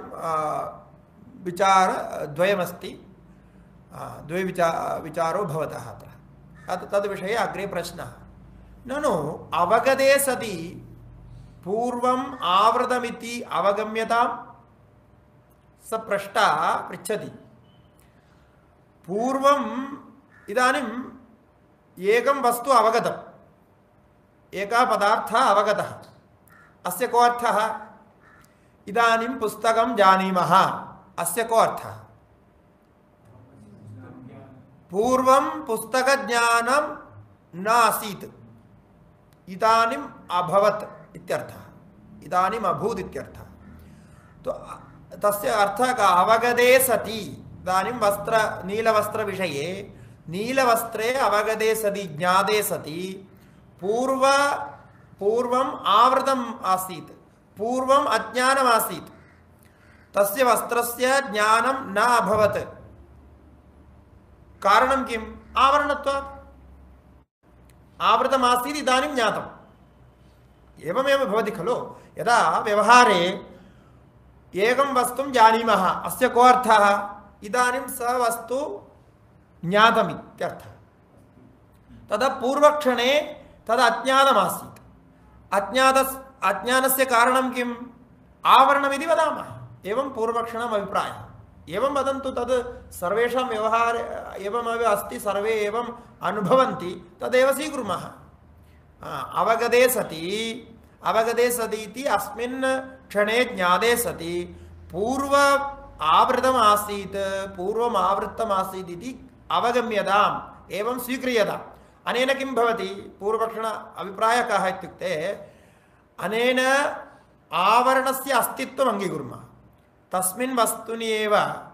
विचारद्वयमस्ति द्वे विचार विचारो भवतः अत्र तद् तद्विषये अग्रे प्रश्नः ननु अवगते सति पूर्वम् आवृतमिति अवगम्यतां स पृष्टा पृच्छति पूर्वम् इदानीम् एकं वस्तु अवगतम् एकः पदार्थः अवगतः अस्य को अर्थः इदानीं पुस्तकं जानीमः अस्य को अर्थः पूर्वं पुस्तकज्ञानं न आसीत् इदानीम् अभवत् इत्यर्थः इदानीम् अभूत् इत्यर्थः तो तस्य अर्थः का अवगते सति इदानीं वस्त्र नीलवस्त्रविषये नीलवस्त्रे अवगते सति ज्ञाते सति पूर्व पूर्वम् आवृतम् आसीत् पूर्वम् अज्ञानम् आसीत् तस्य वस्त्रस्य ज्ञानं न अभवत् कारणं किम् आवरणत्वात् आवृतमासीत् इदानीं ज्ञातम् एवमेव भवति खलु यदा व्यवहारे एकं वस्तुं जानीमः अस्य को अर्थः इदानीं स वस्तु ज्ञातम् इत्यर्थः तदा पूर्वक्षणे तद् अज्ञातमासीत् अज्ञातस् अज्ञानस्य कारणं किम् आवरणमिति वदामः एवं पूर्वक्षणम् अभिप्रायः एवं वदन्तु तद् सर्वेषां व्यवहारे एवमेव अस्ति सर्वे एवम् अनुभवन्ति तदेव स्वीकुर्मः अवगते सति अवगते सति इति अस्मिन् क्षणे ज्ञाते सति पूर्व आवृतमासीत् पूर्वम् आवृत्तमासीत् इति अवगम्यताम् एवं स्वीक्रियताम् अनेन किं भवति पूर्वपक्षण अभिप्रायः कः इत्युक्ते अनेन आवरणस्य अस्तित्वम् अङ्गीकुर्मः तस्मिन् वस्तुनि एव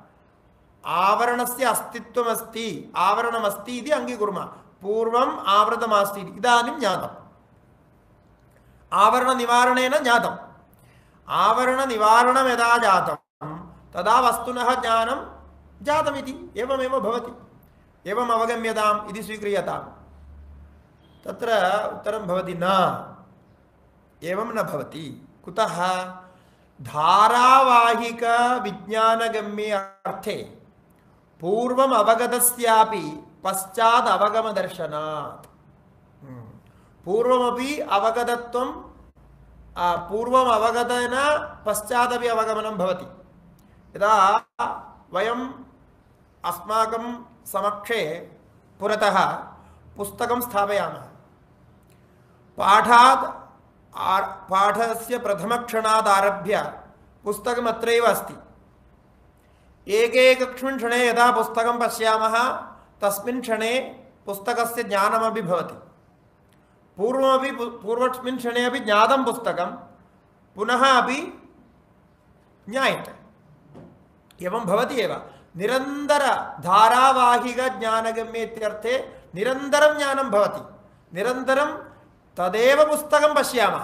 आवरणस्य अस्तित्वमस्ति आवरणमस्ति इति अङ्गीकुर्मः पूर्वम् आवृतमासीत् इदानीं ज्ञातम् आवरणनिवारणेन ज्ञातम् आवरणनिवारणं यदा जातं तदा वस्तुनः ज्ञानं जातमिति एवमेव भवति एवम् अवगम्यताम् इति स्वीक्रियताम् तत्र उत्तरं भवति न एवं न भवति कुतः धारावाहिक विज्ञानगम्ये अर्थे पूर्वम् अवगतस्यापि पश्चात् अवगमदर्शनात् पूर्वमपि अवगतत्वं पूर्वम् अवगतेन पश्चादपि अवगमनं भवति यदा वयम् अस्माकं समक्षे पुरतः पुस्तकं स्थापयामः पाठात् पाठस्य प्रथमक्षणात् आरभ्य पुस्तकम् अत्रैव अस्ति एकैकस्मिन् क्षणे यदा पुस्तकं पश्यामः तस्मिन् क्षणे पुस्तकस्य ज्ञानमपि भवति पूर्वमपि पूर्वस्मिन् क्षणे अपि ज्ञातं पुस्तकं पुनः अपि ज्ञायते एवं भवति एव निरन्तर धारावाहिक ज्ञानगम्ये इत्यर्थे निरन्तरं ज्ञानं भवति निरन्तरं तदेव पुस्तकं पश्यामः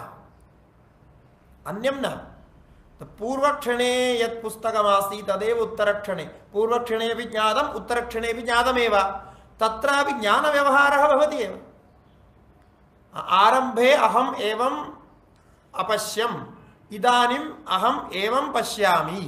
अन्यं न पूर्वक्षणे यत् पुस्तकमासीत् तदेव उत्तरक्षणे पूर्वक्षणे अपि ज्ञातम् उत्तरक्षणे अपि ज्ञातमेव तत्रापि ज्ञानव्यवहारः भवति एव आरम्भे अहम् एवम् अपश्यम् इदानीम् अहम् एवं पश्यामि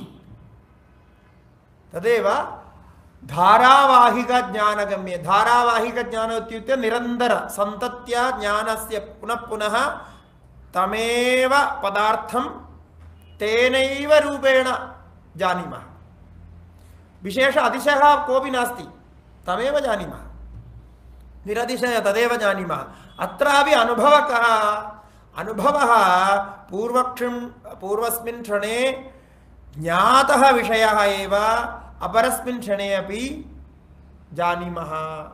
तदेव धारावाहिकज्ञानगम्ये धारावाहिकज्ञानम् इत्युक्ते निरन्तर सन्तत्या ज्ञानस्य पुनः पुनः तमेव पदार्थं तेनैव रूपेण जानीमः विशेष अतिशयः कोऽपि नास्ति तमेव जानीमः निरतिशय तदेव जानीमः अत्रापि अनुभवः कः अनुभवः पूर्वक्षं पूर्वस्मिन् क्षणे ज्ञातः विषयः एव अपरस्मिन् क्षणे अपि जानीमः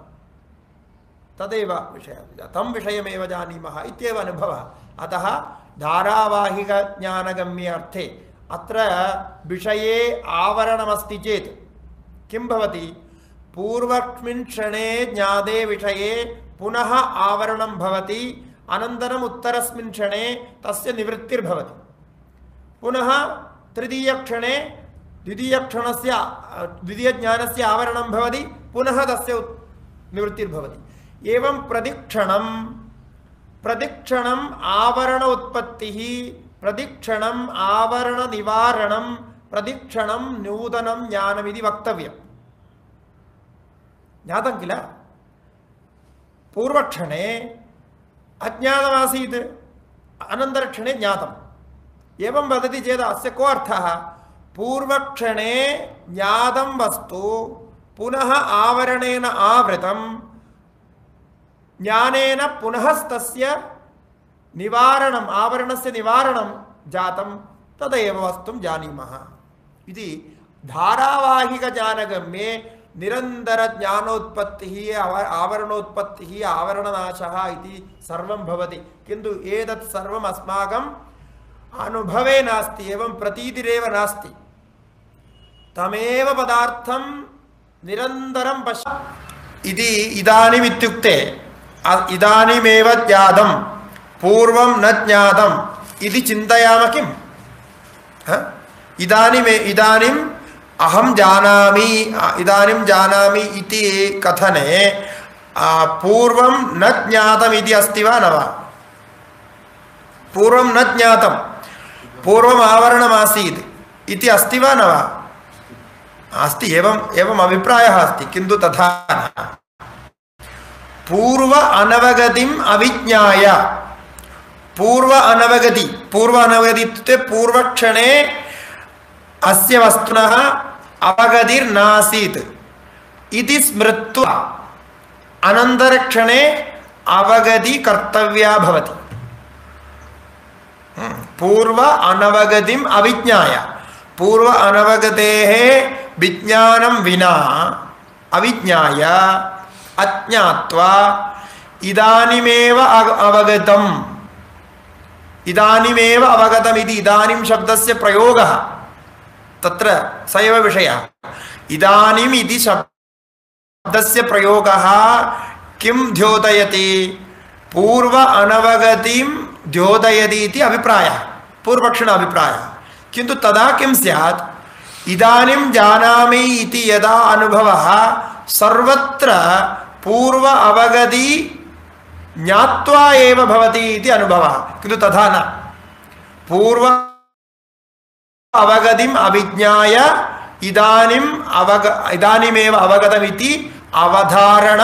तदेव विषयः तं विषयमेव जानीमः इत्येव अनुभवः अतः धारावाहिकज्ञानगम्ये अर्थे अत्र विषये आवरणमस्ति चेत् किं भवति पूर्वस्मिन् क्षणे ज्ञाते विषये पुनः आवरणं भवति अनन्तरम् उत्तरस्मिन् क्षणे तस्य निवृत्तिर्भवति पुनः तृतीयक्षणे द्वितीयक्षणस्य द्वितीयज्ञानस्य आवरणं भवति पुनः तस्य निवृत्तिर्भवति एवं प्रतिक्षणं प्रतिक्षणम् आवरण उत्पत्तिः प्रदिक्षणम् आवरण निवारणं प्रदिक्षणं नूतनं ज्ञानमिति वक्तव्यम्। ज्ञातं किल? पूर्वक्षणे अज्ञातमासीत्, अनन्तरक्षणे ज्ञातम्। एवं वदति चेत् अस्य को अर्थः? पूर्वक्षणे ज्ञातं वस्तु पुनः आवरणेन आवृतं, ज्ञानेन पुनः तस्य निवारणम्, आवरणस्य निवारणं जातं, तदेव वस्तुं जानीमः इति धारावाहिकज्ञानगम्ये निरन्तरज्ञानोत्पत्तिः, आवरणोत्पत्तिः, आवरणनाशः इति सर्वं भवति। किन्तु एतत् सर्वम् अस्माकम् अनुभवे नास्ति, एवं प्रतीतिरेव नास्ति। तमेव पदार्थं निरन्तरं पश्य इति इदानीम् इत्युक्ते इदानीमेव ज्ञातं पूर्वं न ज्ञातम् इति चिन्तयामः किम्? इदानीमे इदानीम् अहं जानामि, इदानीं जानामि इति कथने पूर्वं न ज्ञातम् इति अस्ति वा न वा? पूर्वं न ज्ञातं, पूर्वम् आवरणमासीत् इति अस्ति वा न वा? अस्ति, एवम् एवम् अभिप्रायः अस्ति, किन्तु तथा न। पूर्व अनवगतिम् अविज्ञाय, पूर्व अनवगति, पूर्व अनवगति इत्युक्ते पूर्वक्षणे अस्य वस्तुनः अवगतिर्नासीत् इति स्मृत्वा अनन्तरक्षणे अवगति कर्तव्या भवति। पूर्व अनवगतिम् अविज्ञाय, पूर्व अनवगतेः विज्ञानं विना अविज्ञाय अज्ञात्वा इदानीमेव अवगतम्, इदानीमेव अवगतम् इति इदानीं शब्दस्य प्रयोगः तत्र स एव विषयः। इदानीम् इति शब्दस्य प्रयोगः किं द्योतयति? पूर्व अनवगतिं द्योतयति इति अभिप्रायः, पूर्वक्षण अभिप्रायः। किन्तु तदा किं स्यात्? इदानीं जानामि इति यदा अनुभवः सर्वत्र पूर्व अवगति ज्ञात्वा एव भवति इति अनुभवः, किन्तु तथा न। पूर्व अवगतिम् अविज्ञाय इदानीम् अवग इदानीमेव अवगतमिति अवधारण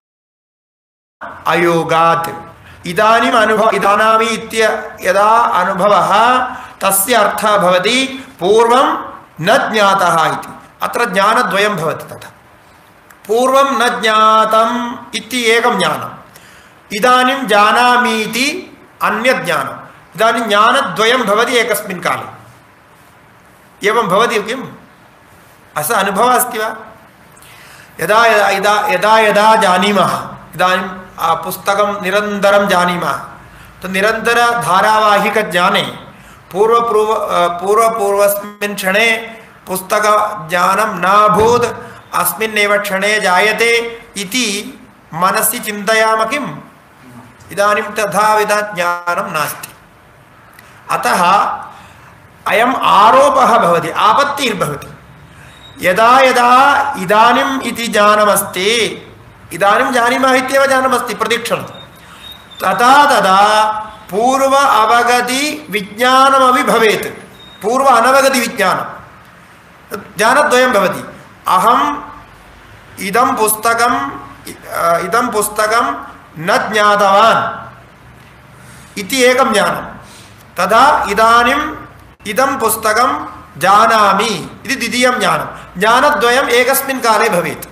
अयोगात्। इदानीम् अनुभव इदानामि इत्य यदा अनुभवः तस्य अर्थः भवति पूर्वं न ज्ञातः इति। अत्र ज्ञानद्वयं भवति। तथा पूर्वं न ज्ञातम् इति एकं ज्ञानम्, इदानीं जानामि इति अन्यत् ज्ञानम्। इदानीं ज्ञानद्वयं भवति एकस्मिन् काले। एवं भवति किम्? अस्य अनुभवः अस्ति वा? यदा यदा यदा यदा जानीमः, इदानीं पुस्तकं निरन्तरं जानीमः, तो निरन्तरधारावाहिकज्ञाने पूर्वपूर्व पूर्वपूर्वस्मिन् क्षणे पुस्तकज्ञानं नाभूत्, अस्मिन्नेव क्षणे जायते इति मनसि चिन्तयामः किम्? इदानीं तथाविध ज्ञानं नास्ति। अतः अयम् आरोपः भवति, आपत्तिर्भवति। यदा यदा इदानीम् इति ज्ञानमस्ति, इदानीं जानीमः इत्येव ज्ञानमस्ति प्रतिक्षणं, तदा तदा पूर्व अवगति विज्ञानमपि भवेत्। पूर्व अनवगति विज्ञानं ज्ञानद्वयं भवति। अहम् इदं पुस्तकम् इदं पुस्तकं न ज्ञातवान् इति एकं ज्ञानं, तदा इदानीम् इदं पुस्तकं जानामि इति द्वितीयं ज्ञानं। ज्ञानद्वयम् एकस्मिन् काले भवेत्।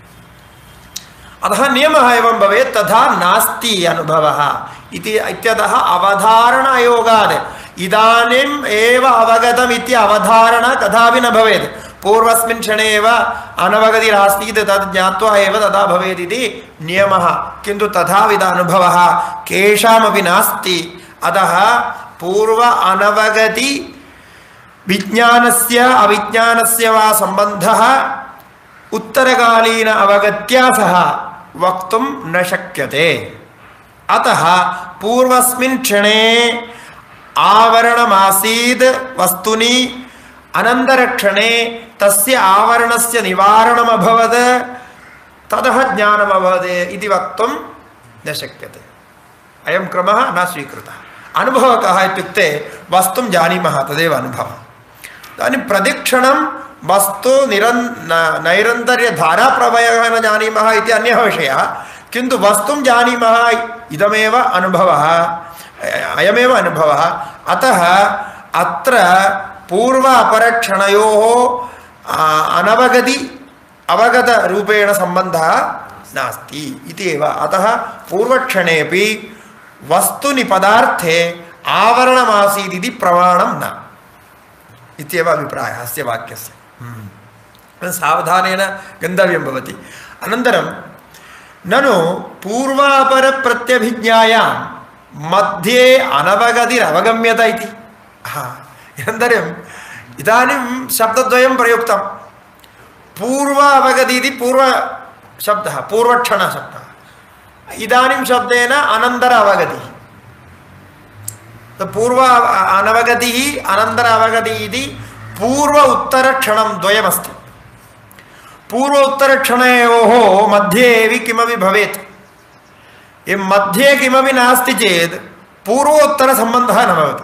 अतः नियमः एवं भवेत्, तथा नास्ति अनुभवः इति इत्यतः अवधारण अयोगात्। इदानीम् एव अवगतम् इति अवधारण कदापि न भवेत्। पूर्वस्मिन् क्षणे एव अनवगतिरासीत्, तद् ज्ञात्वा एव तदा भवेत् इति नियमः। किन्तु तथाविध अनुभवः केषामपि नास्ति। अतः पूर्व अनवगति विज्ञानस्य अविज्ञानस्य वा सम्बन्धः उत्तरकालीन अवगत्या सह वक्तुं न शक्यते। अतः पूर्वस्मिन् क्षणे आवरणमासीत् वस्तुनि, अनन्तरक्षणे तस्य आवरणस्य निवारणम् अभवत्, ततः ज्ञानम् अभवत् इति वक्तुं न शक्यते। अयं क्रमः न स्वीकृतः। अनुभवः कः इत्युक्ते वस्तुं जानीमः तदेव अनुभवः। इदानीं प्रतिक्षणं वस्तु निरन् नैरन्तर्यधाराप्रवाहः न जानीमः इति अन्यः विषयः, किन्तु वस्तुं जानीमः इदमेव अनुभवः, अयमेव अनुभवः। अतः अत्र पूर्व अपरक्षणयोः अनवगति अवगतरूपेण सम्बन्धः नास्ति इति एव। अतः पूर्वक्षणेपि वस्तुनि पदार्थे आवरणमासीत् इति प्रमाणं न इत्येव अभिप्रायः अस्य वाक्यस्य। सावधानेन गन्तव्यं भवति। अनन्तरं ननु पूर्वापरप्रत्यभिज्ञायां मध्ये अनवगतिरवगम्यत इति। अनन्तरम् इदानीं शब्दद्वयं प्रयुक्तं। पूर्व अवगति इति पूर्वशब्दः, पूर्वक्षणशब्दः। इदानीं शब्देन अनन्तर अवगतिः। पूर्व अनवगतिः अनन्तर अवगतिः इति पूर्व उत्तरक्षणं द्वयमस्ति। पूर्व उत्तरक्षणयोः मध्ये एव किमपि भवेत्। मध्ये किमपि नास्ति चेत् पूर्वोत्तरसम्बन्धः न भवति।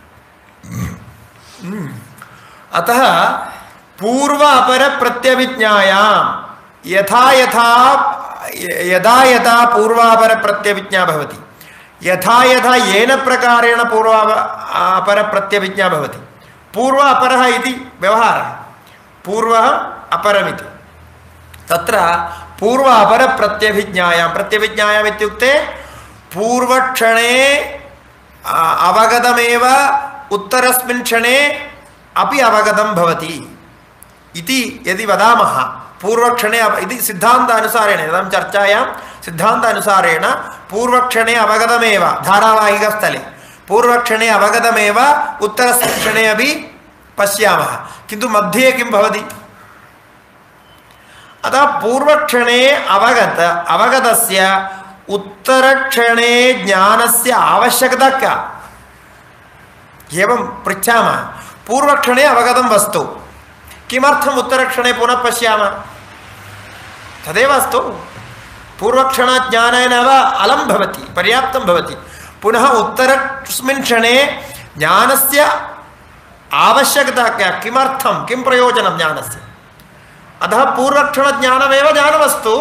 अतः पूर्व अपर प्रत्यभिज्ञायां यथा यथा यदा यदा पूर्वापर प्रत्यभिज्ञा भवति, यथा यथा येन प्रकारेण पूर्व अपर प्रत्यभिज्ञा भवति। पूर्व अपरः इति व्यवहारः, पूर्वः अपरमिति। तत्र पूर्व अपर प्रत्यभिज्ञायां, प्रत्यभिज्ञायाम् इत्युक्ते पूर्वक्षणे अवगतमेव उत्तरस्मिन् क्षणे अपि अवगतं भवति इति यदि वदामः, पूर्वक्षणे इति सिद्धान्तानुसारेण, इदानीं चर्चायां सिद्धान्तानुसारेण पूर्वक्षणे अवगतमेव धारावाहिकस्थले पूर्वक्षणे अवगतमेव उत्तरस्मिन् क्षणे अपि पश्यामः, किन्तु मध्ये किं भवति? अतः पूर्वक्षणे अवगत अवगतस्य उत्तरक्षणे ज्ञानस्य आवश्यकता क्या? एवं पृच्छामः। पूर्वक्षणे अवगतं वस्तु किमर्थम् उत्तरक्षणे पुनः पश्यामः? तदेव अस्तु। पूर्वक्षणज्ञानेन एव अलं भवति, पर्याप्तं भवति। पुनः उत्तरस्मिन् क्षणे ज्ञानस्य आवश्यकता क्या? किमर्थं, किं प्रयोजनं ज्ञानस्य? अतः पूर्वक्षणज्ञानमेव ज्ञानवस्तु।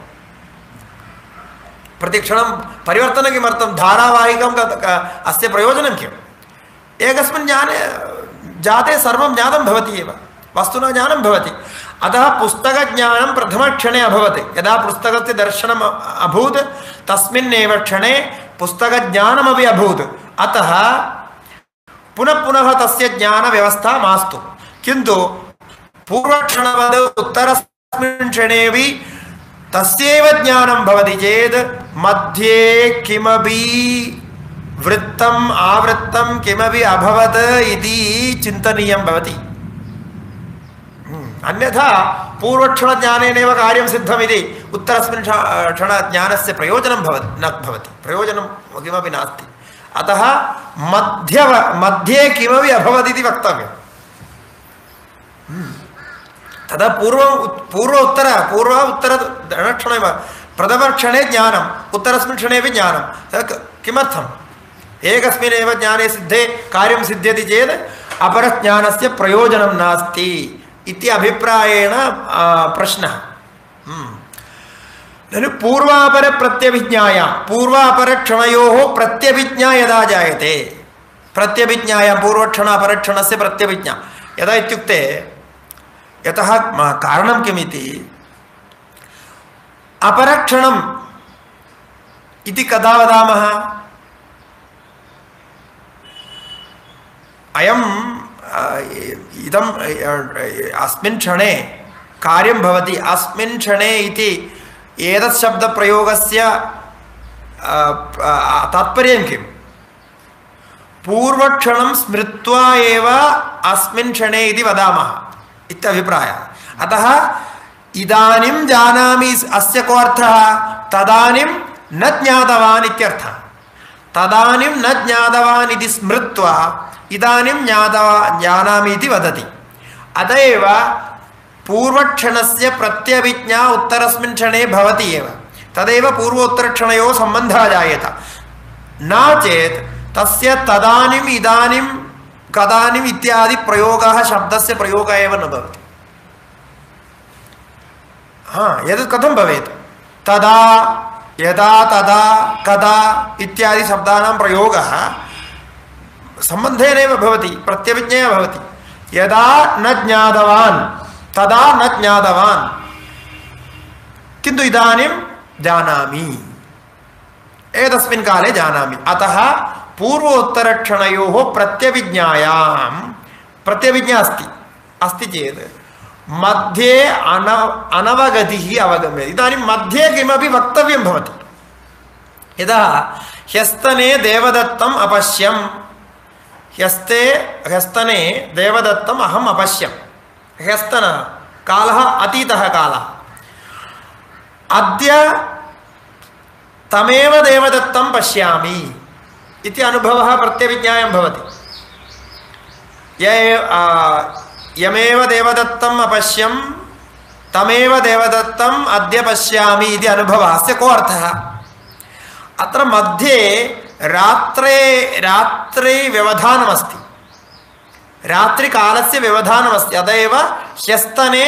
प्रतिक्षणं परिवर्तनं किमर्थं? धारावाहिकं अस्य प्रयोजनं किम्? एकस्मिन् ज्ञाने जाते सर्वं ज्ञातं भवति एव, वस्तुना ज्ञानं भवति। अतः पुस्तकज्ञानं प्रथमक्षणे अभवत्। यदा पुस्तकस्य दर्शनम् अभूत् तस्मिन्नेव क्षणे पुस्तकज्ञानमपि अभूत्। अतः पुनः पुनः तस्य ज्ञानव्यवस्था मास्तु। किन्तु पूर्वक्षणवद् उत्तरस्मिन् क्षणेऽपि तस्यैव ज्ञानं भवति चेत् मध्ये किमपि वृत्तम् आवृत्तं किमपि अभवत् इति चिन्तनीयं भवति। अन्यथा पूर्वक्षणज्ञानेनैव कार्यं सिद्धमिति उत्तरस्मिन् क्षणज्ञानस्य प्रयोजनं भवति न भवति, प्रयोजनं किमपि नास्ति। अतः मध्य मध्ये किमपि अभवत् इति वक्तव्यं। तदा पूर्वं पूर्व उत्तर पूर्व उत्तर क्षणे प्रथमक्षणे ज्ञानम्, उत्तरस्मिन् क्षणेपि ज्ञानं। किमर्थम्? एकस्मिन्नेव ज्ञाने सिद्धे कार्यं सिद्ध्यति चेत् अपरज्ञानस्य प्रयोजनं नास्ति इति अभिप्रायेण प्रश्नः। ननु पूर्वापर प्रत्यभिज्ञायां पूर्वापरक्षणयोः प्रत्यभिज्ञा यदा जायते, प्रत्यभिज्ञायां पूर्वक्षण अपरक्षणस्य प्रत्यभिज्ञा यदा इत्युक्ते यतः कारणं किमिति, अपरक्षणम् इति कदा वदामः? अयम् इदम् अस्मिन् क्षणे कार्यं भवति, अस्मिन् क्षणे इति एतत् शब्दप्रयोगस्य तात्पर्यं किम्? पूर्वक्षणं स्मृत्वा एव अस्मिन् क्षणे इति वदामः इत्यभिप्रायः। अतः इदानीं जानामि अस्य को अर्थः? तदानीं न ज्ञातवान् इत्यर्थः। तदानीं न ज्ञातवान् इति स्मृत्वा इदानीं ज्ञातवा जानामि इति वदति। अतः एव पूर्वक्षणस्य प्रत्यभिज्ञा उत्तरस्मिन् क्षणे भवति एव। तदेव पूर्वोत्तरक्षणयोः सम्बन्धः जायेत। न चेत् तस्य तदानीम् इदानीं कदानीम् इत्यादि प्रयोगः शब्दस्य प्रयोगः एव न भवति। हाँ एतत् कथं भवेत्? तदा यदा तदा कदा इत्यादि शब्दानां प्रयोगः सम्बन्धेनैव भवति, प्रत्यभिज्ञया भवति। यदा न ज्ञातवान् तदा न ज्ञातवान् किन्तु इदानीं जानामि, एतस्मिन् काले जानामि। अतः पूर्वोत्तरक्षणयोः प्रत्यभिज्ञायां प्रत्यभिज्ञा अस्ति अस्ति चेत् मध्ये अन अनवगतिः अवगम्यते। इदानीं मध्ये किमपि वक्तव्यं भवति। यदा ह्यस्तने देवदत्तम् अपश्यम्, ह्यस्ते ह्यस्तने देवदत्तम् अहम् अपश्यम्। ह्यस्तनः कालः अतीतः कालः। अद्य तमेव देवदत्तं पश्यामि इति अनुभवः प्रत्यभिज्ञायां भवति। य यमेव देवदत्तम् अपश्यं तमेव देवदत्तम् अद्य पश्यामि इति अनुभवः। अस्य को अर्थः? अत्र मध्ये रात्रे रात्रि व्यवधानमस्ति, रात्रिकालस्य व्यवधानमस्ति। अत एव ह्यस्तने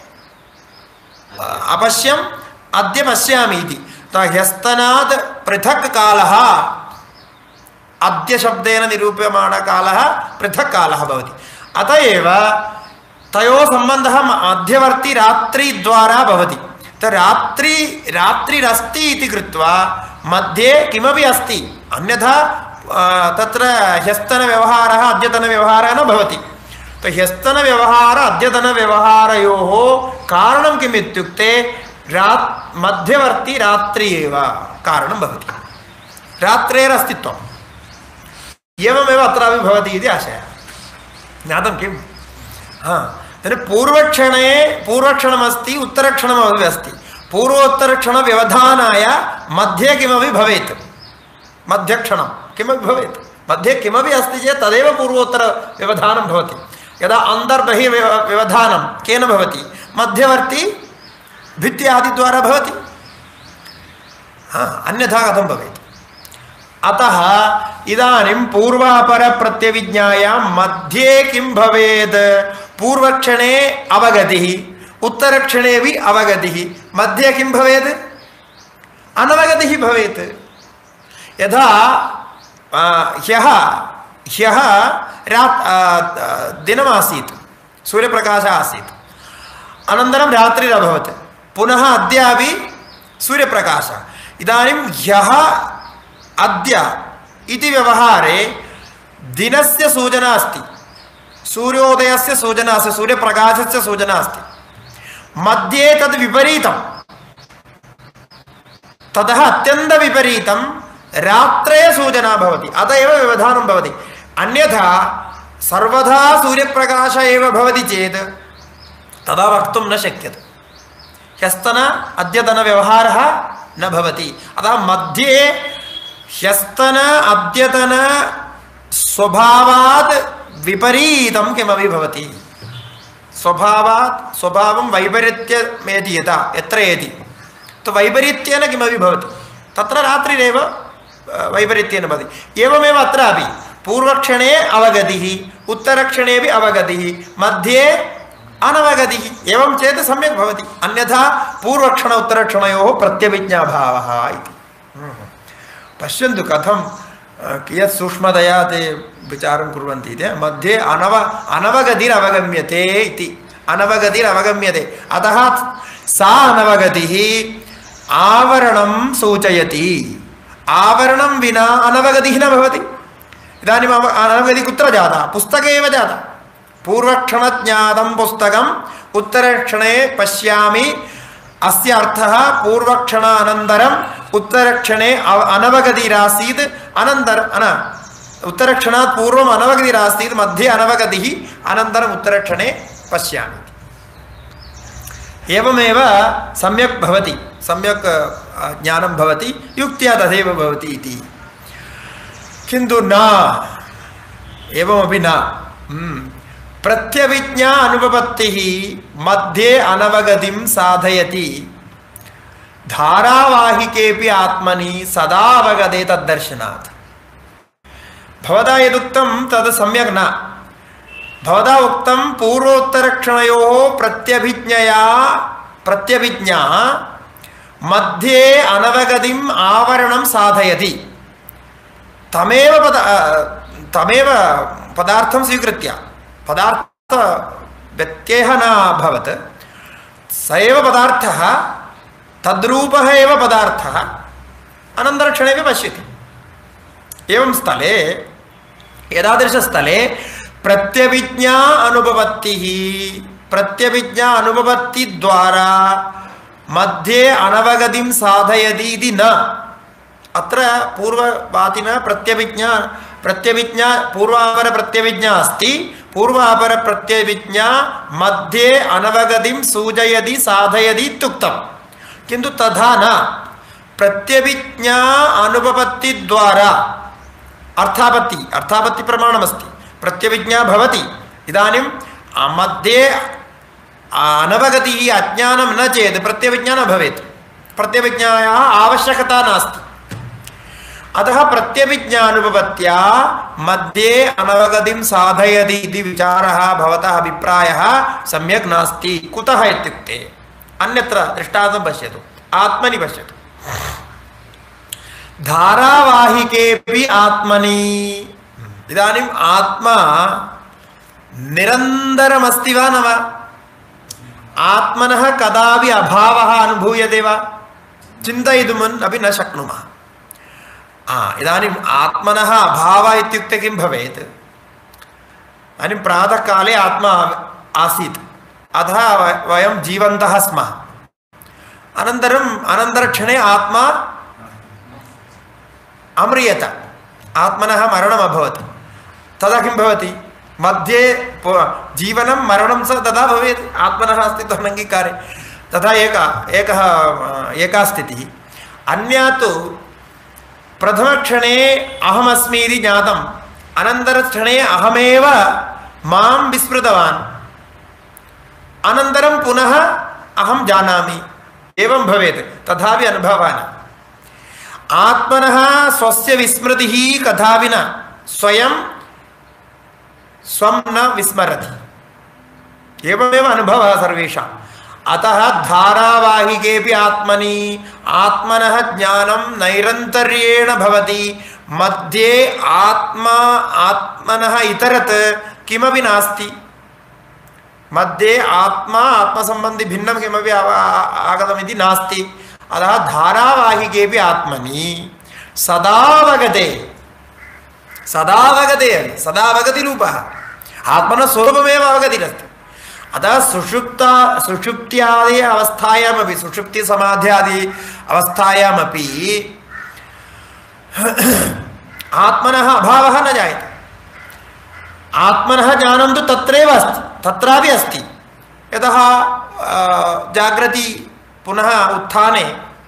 अपश्यम् अद्य पश्यामि इति। ह्यस्तनात् पृथक् कालः, अद्य शब्देन निरूप्यमाणकालः पृथक् कालः भवति। अत एव तयोः सम्बन्धः मध्यवर्ती रात्रिद्वारा भवति। रात्रि रात्रिरस्ति इति कृत्वा मध्ये किमपि अस्ति, अन्यथा तत्र ह्यस्तनव्यवहारः अद्यतनव्यवहारः न भवति। तो ह्यस्तनव्यवहार अद्यतनव्यवहारयोः कारणं किम् इत्युक्ते रात् मध्यवर्ती रात्रि एव कारणं भवति, रात्रेरस्तित्वम्। एवमेव अत्रापि भवति इति आशयः। ज्ञातं किम्? हाँ, तर्हि पूर्वक्षणे पूर्वक्षणमस्ति, उत्तरक्षणमपि अस्ति। पूर्वोत्तरक्षणव्यवधानाय मध्ये किमपि भवेत्, मध्यक्षणं किमपि भवेत्। मध्ये किमपि अस्ति चेत् तदेव पूर्वोत्तरव्यवधानं भवति। यदा अन्तर्बहिर्व्यवधानं केन भवति? मध्यवर्ती भित्त्यादिद्वारा भवति। हाँ, अन्यथा कथं भवेत्? अतः इदानीं पूर्वापरप्रत्यभिज्ञायां मध्ये किं भवेत्? पूर्वक्षणे अवगतिः, उत्तरक्षणेऽपि अवगतिः, मध्ये किं भवेत्? अनवगतिः भवेत्। यथा ह्यः ह्यः रात् दिनमासीत्, सूर्यप्रकाशः आसीत्, अनन्तरं रात्रिरभवत्, पुनः अद्यापि सूर्यप्रकाशः। इदानीं ह्यः अद्य इति व्यवहारे दिनस्य सूचना अस्ति, सूर्योदयस्य सूचना अस्ति, सूर्यप्रकाशस्य सूचना अस्ति। मध्ये तद् विपरीतं, ततः अत्यन्तविपरीतं रात्रे सूचना भवति। अत एव व्यवधानं भवति। अन्यथा सर्वदा सूर्यप्रकाशः एव भवति चेत् तदा वक्तुं न शक्यते। ह्यस्तन अद्यतनव्यवहारः न भवति। अतः मध्ये ह्यस्तन अद्यतन स्वभावात् विपरीतं किमपि भवति। स्वभावात् स्वभावं वैपरीत्यमेति यथा यत्र एति, तो वैपरीत्येन किमपि भवति, तत्र रात्रिरेव वैपरीत्येन भवति। एवमेव अत्रापि पूर्वक्षणे अवगतिः, उत्तरक्षणेऽपि अवगतिः, मध्ये अनवगतिः। एवं चेत् सम्यक् भवति। अन्यथा पूर्वक्षण उत्तरक्षणयोः प्रत्यभिज्ञाभावः इति। पश्यन्तु कथं कियत् सूक्ष्मतया ते विचारं कुर्वन्ति इति। मध्ये अनव अनवगतिरवगम्यते इति, अनवगतिरवगम्यते। अतः सा अनवगतिः आवरणं सूचयति। आवरणं विना अनवगतिः न भवति। इदानीम् अनवगतिः कुत्र जाता? पुस्तके एव जाता। पूर्वक्षणज्ञातं पुस्तकम् उत्तरक्षणे पश्यामि, अस्य अर्थः पूर्वक्षणानन्तरम् उत्तरक्षणे अनवगतिरासीत्, अनन्तर अन उत्तरक्षणात् पूर्वम् अनवगतिरासीत्, मध्ये अनवगतिः, अनन्तरम् उत्तरक्षणे पश्यामि। एवमेव सम्यक् भवति, सम्यक् ज्ञानं भवति, युक्त्या तथैव भवति इति। किन्तु न, एवमपि न। प्रत्यभिज्ञा अनुपपत्तिः मध्ये अनवगतिं साधयति, धारावाहिकेऽपि आत्मनि सदा अवगते तद्दर्शनात्। भवता यदुक्तं तद् सम्यक् न। भवता उक्तं पूर्वोत्तरक्षणयोः प्रत्यभिज्ञया प्रत्यभिज्ञा मध्ये अनवगतिम् आवरणं साधयति। तमेव पद तमेव पदार्थं स्वीकृत्य पदार्थ व्यत्ययः न अभवत्, स एव पदार्थः, तद्रूपः एव पदार्थः अनन्तरक्षणे पश्यति। एवं स्थले एतादृशस्थले प्रत्यभिज्ञा अनुपपत्तिः प्रत्यभिज्ञा अनुपपत्तिद्वारा मध्ये अनवगतिं साधयति इति न। अत्र पूर्ववादिना प्रत्यभिज्ञा प्रत्यभिज्ञा पूर्वापर प्रत्यभिज्ञा अस्ति, पूर्वापर प्रत्यभिज्ञा मध्ये अनवगतिं सूचयति साधयति इत्युक्तं, किन्तु तथा न। प्रत्यभिज्ञा अनुपपत्ति द्वारा अर्थापत्ति अर्थापत्ति प्रमाणमस्ति, प्रत्यभिज्ञा भवति, इदानीं मध्ये अनवगतिः अज्ञानं न चेत् प्रत्यभिज्ञा न भवेत्, प्रत्यभिज्ञायाः आवश्यकता नास्ति। अतः प्रत्यभिज्ञानुपपत्त्या मध्ये अनवगतिं साधयति इति विचारः भवतः अभिप्रायः सम्यक् नास्ति। कुतः इत्युक्ते अन्यत्र दृष्टान्तं पश्यतु, आत्मनि पश्यतु। धारावाहिकेऽपि आत्मनि, इदानीम् आत्मा निरन्तरमस्ति वा न वा? आत्मनः कदापि अभावः अनुभूयते वा? चिन्तयितुम् अपि न शक्नुमः। इदानीम् आत्मनः अभावः इत्युक्ते किं भवेत्? इदानीं प्रातःकाले आत्मा आसीत्, अतः वयं जीवन्तः स्मः। अनन्तरम् अनन्तरक्षणे आत्मा अम्रियत, आत्मनः मरणम् अभवत्। तदा किं भवति? मध्ये जीवनं मरणं च तदा भवेत्, आत्मनः अस्तित्वानङ्गीकारे। तथा एका एकः एका स्थितिः। अन्या तु प्रथमक्षणे अहमस्मि इति ज्ञातम्, अनन्तरक्षणे अहमेव मां विस्मृतवान्, अनन्तरं पुनः अहं जानामि, एवं भवेत्। तथापि अनुभवः न। आत्मनः स्वस्य विस्मृतिः कदापि न, स्वयं स्वं न विस्मरति, एवमेव अनुभवः सर्वेषाम्। अतः धारावाहिकेऽपि आत्मनि आत्मनः ज्ञानं नैरन्तर्येण भवति, मध्ये आत्मा आत्मनः इतरत् किमपि नास्ति। मध्ये आत्मा आत्मसम्बन्धि भिन्नं किमपि आगतमिति नास्ति। अतः धारावाहिकेऽपि आत्मनि सदावगते सदावगते सदावगतिरूपः आत्मनः स्वरूपमेव अवगतिरस्ति। अतः सुषुप्ता सुषुप्त्यादि अवस्थायामपि सुषुप्तिसमाध्यादि अवस्थायामपि आत्मनः अभावः न जायते। आत्मनः ज्ञानं तु तत्रैव अस्ति, तत्रापि अस्ति। यतः जागृति पुनः उत्थाने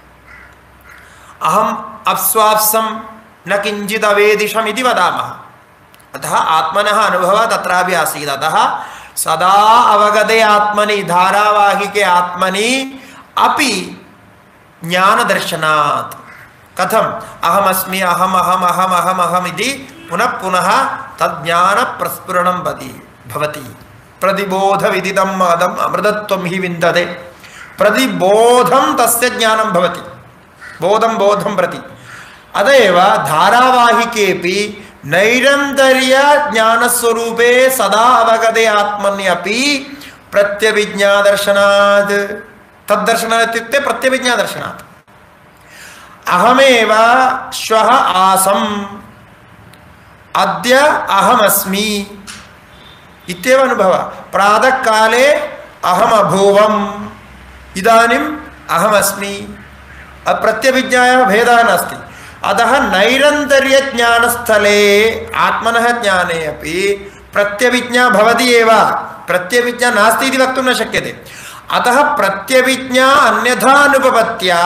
अहम् अप्स्वाप्सं न किञ्चित् अवेदिशम् इति वदामः। अतः आत्मनः अनुभवः तत्रापि आसीत्। अतः सदा अवगते आत्मनि धारावाहिके आत्मनि अपि ज्ञानदर्शनात्। कथम्? अहमस्मि अहम् अहम् अहम् अहम् अहम् इति पुनः पुनः तज्ज्ञानप्रस्फुरणं भवति। प्रतिबोधविदितं मदम् अमृतत्वं हि विन्दते। प्रतिबोधं तस्य ज्ञानं भवति, बोधं बोधं प्रति। अत एव धारावाहिकेऽपि नैरन्तर्य ज्ञानस्वरूपे सदा अवगते आत्मन्यपि प्रत्यभिज्ञादर्शनात्। तद्दर्शनात् इत्युक्ते प्रत्यभिज्ञादर्शनात्। अहमेव श्वः आसम्, अद्य अहमस्मि इत्येव अनुभवः। प्रातःकाले अहमभूवम्, इदानीम् अहमस्मि। प्रत्यभिज्ञायाः भेदः नास्ति। अतः नैरन्तर्यज्ञानस्थले आत्मनः ज्ञाने अपि प्रत्यभिज्ञा भवति एव, प्रत्यभिज्ञा नास्ति इति वक्तुं न शक्यते। अतः प्रत्यभिज्ञा अन्यथा अनुपपत्त्या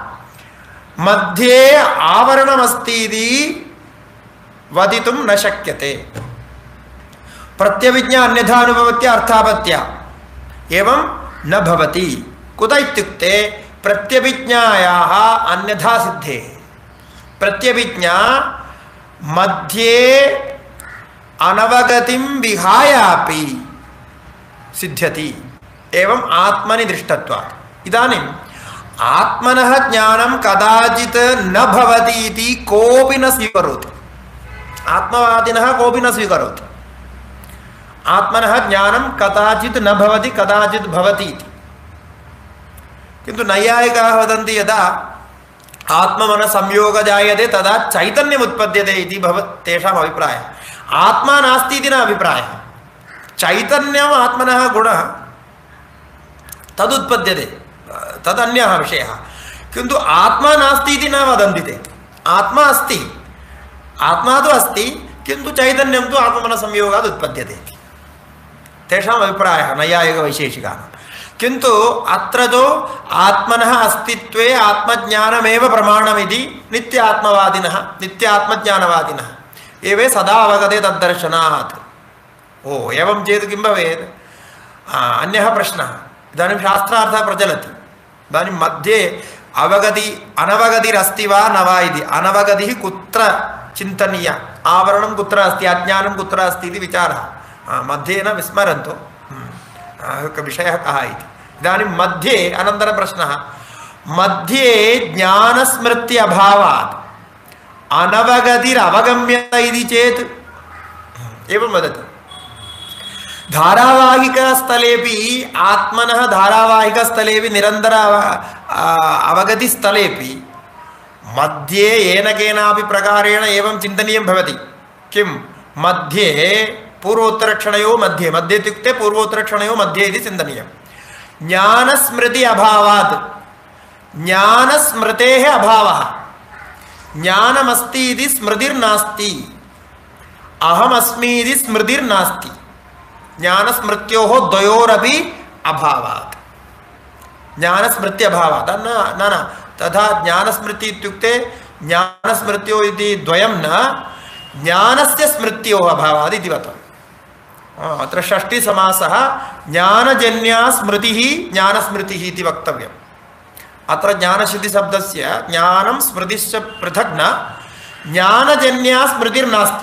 मध्ये आवरणमस्ति इति वदितुं न शक्यते। प्रत्यभिज्ञा अन्यथा अनुपपत्त्या अर्थापत्त्या एवं न भवति। कुत इत्युक्ते प्रत्यभिज्ञायाः अन्यथा सिद्धेः। प्रत्यभिज्ञा मध्ये अनवगतिं विहायापि सिद्ध्यति एवं आत्मनि दृष्टत्वात्। इदानीम् आत्मनः ज्ञानं कदाचित् न भवति इति कोऽपि न स्वीकरोति, आत्मवादिनः कोऽपि न स्वीकरोति। आत्मनः ज्ञानं कदाचित् न भवति कदाचित् भवति इति। किन्तु नैयायिकाः वदन्ति यदा आत्ममनसंयोगः जायते तदा चैतन्यम् उत्पद्यते इति भव तेषाम् अभिप्रायः। आत्मा नास्ति इति न अभिप्रायः, चैतन्यम् आत्मनः गुणः तदुत्पद्यते, तदन्यः विषयः। किन्तु आत्मा नास्ति इति न वदन्ति ते। आत्मा अस्ति, आत्मा तु अस्ति, किन्तु चैतन्यं तु आत्ममनसंयोगात् उत्पद्यते इति तेषाम् अभिप्रायः नैयायिकवैशेषिकानां। किन्तु अत्र तु आत्मनः अस्तित्वे आत्मज्ञानमेव प्रमाणमिति नित्य आत्मवादिनः नित्यात्मज्ञानवादिनः एवे सदा अवगते तद्दर्शनात्। ओ एवं चेत् किं भवेत्? अन्यः प्रश्नः, इदानीं शास्त्रार्थः प्रचलति, इदानीं मध्ये अवगति अनवगतिरस्ति वा न वा इति। अनवगतिः कुत्र चिन्तनीया, आवरणं कुत्र अस्ति, अज्ञानं कुत्र अस्ति इति विचारः। मध्ये न विस्मरन्तु विषयः कः इति। इदानीं मध्ये अनन्तरं प्रश्नः, मध्ये ज्ञानस्मृति अभावात् अनवगतिरवगम्यत इति चेत् एवं वदति। धारावाहिकस्थलेपि आत्मनः धारावाहिकस्थलेपि निरन्तर अवगतिस्थलेपि मध्ये येन केनापि प्रकारेण एवं चिन्तनीयं भवति। किं मध्ये पूर्वोत्तरक्षणयोः मध्ये, मध्ये इत्युक्ते पूर्वोत्तरक्षणयोः मध्ये इति चिन्तनीयं। ज्ञानस्मृति अभावात्, ज्ञानस्मृतेः अभावः, ज्ञानमस्ति इति स्मृतिर्नास्ति, अहमस्मि इति स्मृतिर्नास्ति, ज्ञानस्मृत्योः द्वयोरपि अभावात्। ज्ञानस्मृति अभावात् न न न तथा ज्ञानस्मृति इत्युक्ते ज्ञानस्मृत्योः इति द्वयं न, ज्ञानस्य स्मृत्योः अभावात् इति वदामि। अत्र षष्ठीसमासः ज्ञानजन्या स्मृतिः ज्ञानस्मृतिः इति वक्तव्यम्। अत्र ज्ञानसिद्धिशब्दस्य ज्ञानं स्मृतिश्च पृथक् न, ज्ञानजन्या स्मृतिर्नास्ति,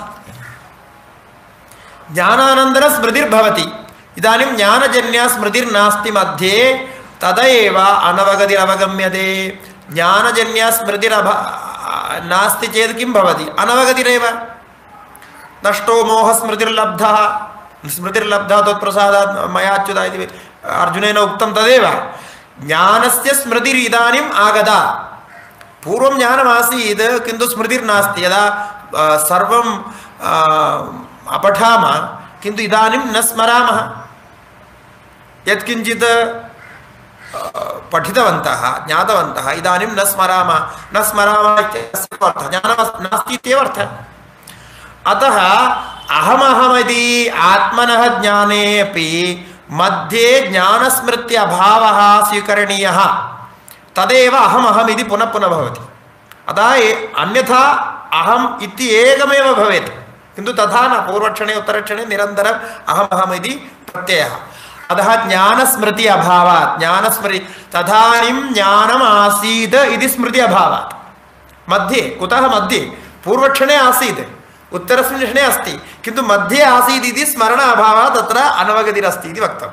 ज्ञानानन्तरं स्मृतिर्भवति। इदानीं ज्ञानजन्या स्मृतिर्नास्ति मध्ये, तदैव अनवगतिरवगम्यते। ज्ञानजन्या स्मृतिरभ नास्ति चेत् किं भवति? अनवगतिरेव। नष्टो मोहस्मृतिर्लब्धः, स्मृतिर्लब्धः त्वत्प्रसादात् मया अच्युत इति अर्जुनेन उक्तं तदेव। ज्ञानस्य स्मृतिर् इदानीम् आगता। पूर्वं ज्ञानमासीत् किन्तु स्मृतिर्नास्ति। यदा सर्वं अपठामः किन्तु इदानीं न स्मरामः। यत्किञ्चित् पठितवन्तः ज्ञातवन्तः इदानीं न स्मरामः। न स्मरामः इत्यस्य अर्थः ज्ञानं नास्ति इत्येव अर्थः। अतः अहमहमिति आत्मनः ज्ञाने अपि मध्ये ज्ञानस्मृति अभावः स्वीकरणीयः, तदेव अहमहमिति पुनः पुनः भवति। अतः अन्यथा अहम् इति एकमेव भवेत्, किन्तु तथा न। पूर्वक्षणे उत्तरक्षणे निरन्तरम् अहमहमिति प्रत्ययः। अतः ज्ञानस्मृति अभावात्, ज्ञानस्मृति तदानीं ज्ञानम् आसीत् इति स्मृति अभावात्। मध्ये कुतः? मध्ये पूर्वक्षणे आसीत्, उत्तरस्मिन् क्षणे अस्ति, किन्तु मध्ये आसीत् इति स्मरण अभावात् तत्र अनवगतिरस्ति इति वक्तव्यम्।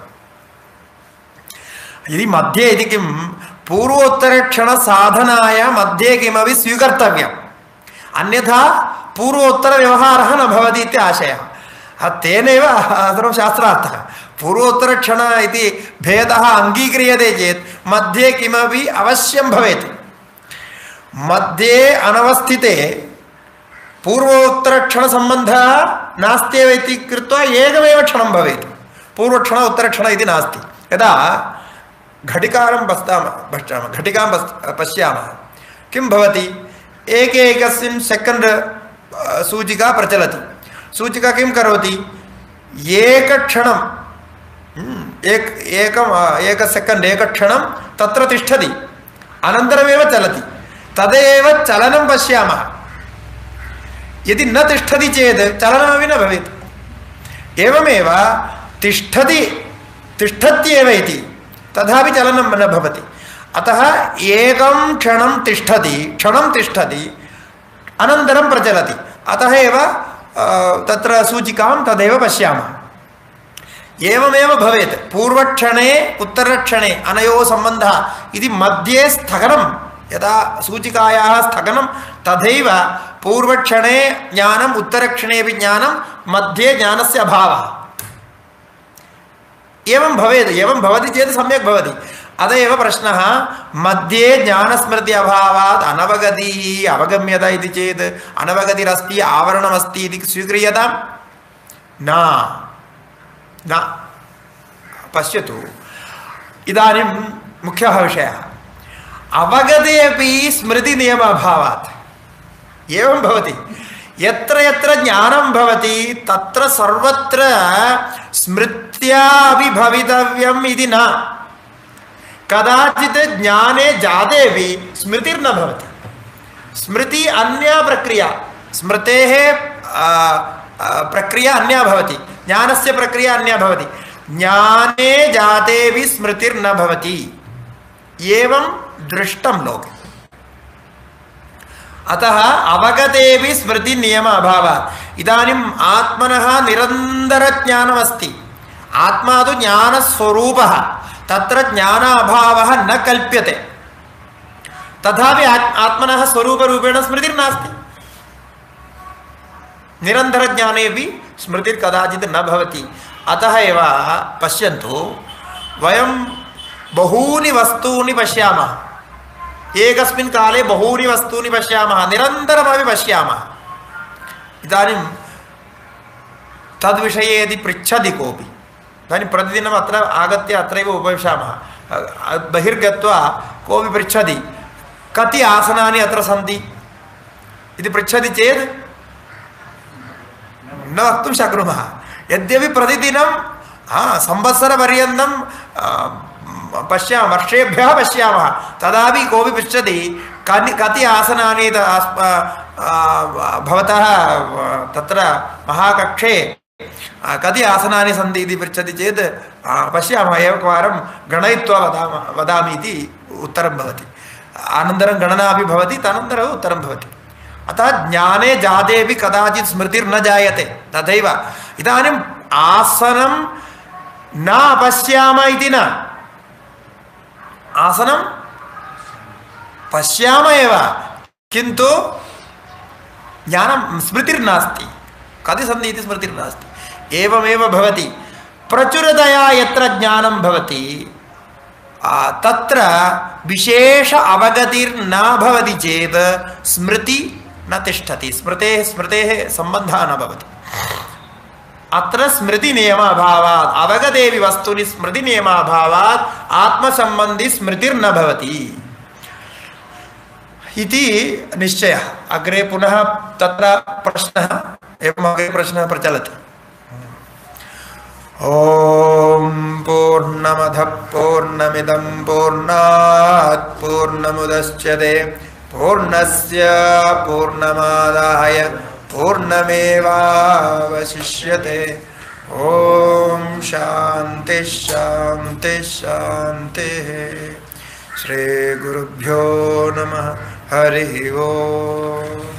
यदि मध्ये इति किं पूर्वोत्तरक्षणसाधनाय मध्ये किमपि स्वीकर्तव्यम्, अन्यथा पूर्वोत्तरव्यवहारः न भवति इति आशयः। तेनैव सर्वं शास्त्रार्थः। पूर्वोत्तरक्षण इति भेदः अङ्गीक्रियते चेत् मध्ये किमपि अवश्यं भवेत्। मध्ये अनवस्थिते पूर्वोत्तरक्षणसम्बन्धः नास्त्येव इति कृत्वा एकमेव क्षणं भवेत्। पूर्वक्षण उत्तरक्षण इति नास्ति। यदा घटिकारं पश्यामः पश्यामः घटिकां पश्यामः किं भवति? एकैकस्मिन् सेकेण्ड् सूचिका प्रचलति। सूचिका किं करोति? एकक्षणं एक एकम् एक सेकेण्ड् एकक्षणं तत्र तिष्ठति, अनन्तरमेव चलति। तदेव चलनं पश्यामः। यदि न तिष्ठति चेत् चलनमपि न भवेत्। एवमेव तिष्ठति तिष्ठत्येव इति, तथापि चलनं न भवति। अतः एकं क्षणं तिष्ठति, क्षणं तिष्ठति, अनन्तरं प्रचलति। अतः एव तत्र सूचिकां तदेव पश्यामः। एवमेव भवेत्। पूर्वक्षणे उत्तरक्षणे अनयोः सम्बन्धः इति मध्ये स्थगनं, यदा सूचिकायाः स्थगनं तथैव पूर्वक्षणे ज्ञानम् उत्तरक्षणेऽपि ज्ञानं, मध्ये ज्ञानस्य अभावः। एवं भवेत्। एवं भवति चेत् सम्यक् भवति। अतः एव प्रश्नः, मध्ये ज्ञानस्मृति अभावात् अनवगतिः अवगम्यता इति चेत् अनवगतिरस्ति, आवरणमस्ति इति स्वीक्रियतां न न। पश्यतु, इदानीं मुख्यः विषयः, अवगते अपि स्मृतिनियम अभावात् एवं भवति। यत्र यत्र ज्ञानं भवति तत्र सर्वत्र स्मृत्या अपि भवितव्यम् इति न। कदाचित् ज्ञाने जातेपि स्मृतिर्न भवति। स्मृति अन्या प्रक्रिया, स्मृतेः प्रक्रिया अन्या भवति, ज्ञानस्य प्रक्रिया अन्या भवति। ज्ञाने जातेऽपि स्मृतिर्न भवति, एवं दृष्टं लोके। अतः अवगतेऽपि स्मृति नियम अभावात्। इदानीम् आत्मनः निरन्तरज्ञानमस्ति। आत्मा तु ज्ञानस्वरूपः, तत्र ज्ञानाभावः न कल्प्यते। तथापि आत्मनः स्वरूपरूपेण स्मृतिर्नास्ति। निरन्तरज्ञानेऽपि स्मृतिर्कदाचित् न भवति। अतः एव पश्यन्तु, वयं बहूनि वस्तूनि पश्यामः, एकस्मिन् काले बहूनि वस्तूनि पश्यामः, निरन्तरमपि पश्यामः। इदानीं तद्विषये यदि पृच्छति कोऽपि, इदानीं प्रतिदिनम् अत्र आगत्य अत्रैव उपविशामः, बहिर्गत्वा कोऽपि पृच्छति कति आसनानि अत्र सन्ति इति पृच्छति चेत् न वक्तुं शक्नुमः। यद्यपि प्रतिदिनं संवत्सरपर्यन्तं पश्यामः, वर्षेभ्यः पश्यामः, तदापि कोऽपि पृच्छति कति आसनानि भवतः तत्र महाकक्षे कति आसनानि सन्ति इति पृच्छति चेत् पश्यामः, एकवारं गणयित्वा वदामः वदामि इति उत्तरं भवति। अनन्तरं गणना अपि भवति, तदनन्तरम् उत्तरं भवति। अतः ज्ञाने जातेऽपि कदाचित् स्मृतिर्न जायते। तथैव इदानीम् आसनं न पश्यामः इति न, आसनं पश्यामः एव, किन्तु ज्ञानं स्मृतिर्नास्ति। कति सन्ति इति स्मृतिर्नास्ति। एवमेव भवति। प्रचुरतया यत्र ज्ञानं भवति तत्र विशेष अवगतिर्न भवति चेत् स्मृति न तिष्ठति, स्मृतेः स्मृतेः सम्बन्धः न भवति। अत्र स्मृति नियम अभावात्, अवगतेऽपि वस्तूनि स्मृति नियम अभावात् आत्मसम्बन्धी स्मृतिर्न भवति इति निश्चयः। अग्रे पुनः तत्र प्रश्नः, एवम् अग्रे प्रश्नः प्रचलति। ओम पूर्णमदः पूर्णमिदं पूर्णात् पूर्णमुदच्यते पूर्णस्य पूर्णमादाय पूर्णमेवावशिष्यते। ओम शांति शांति शांति। श्री गुरुभ्यो नमः। हरि ओम।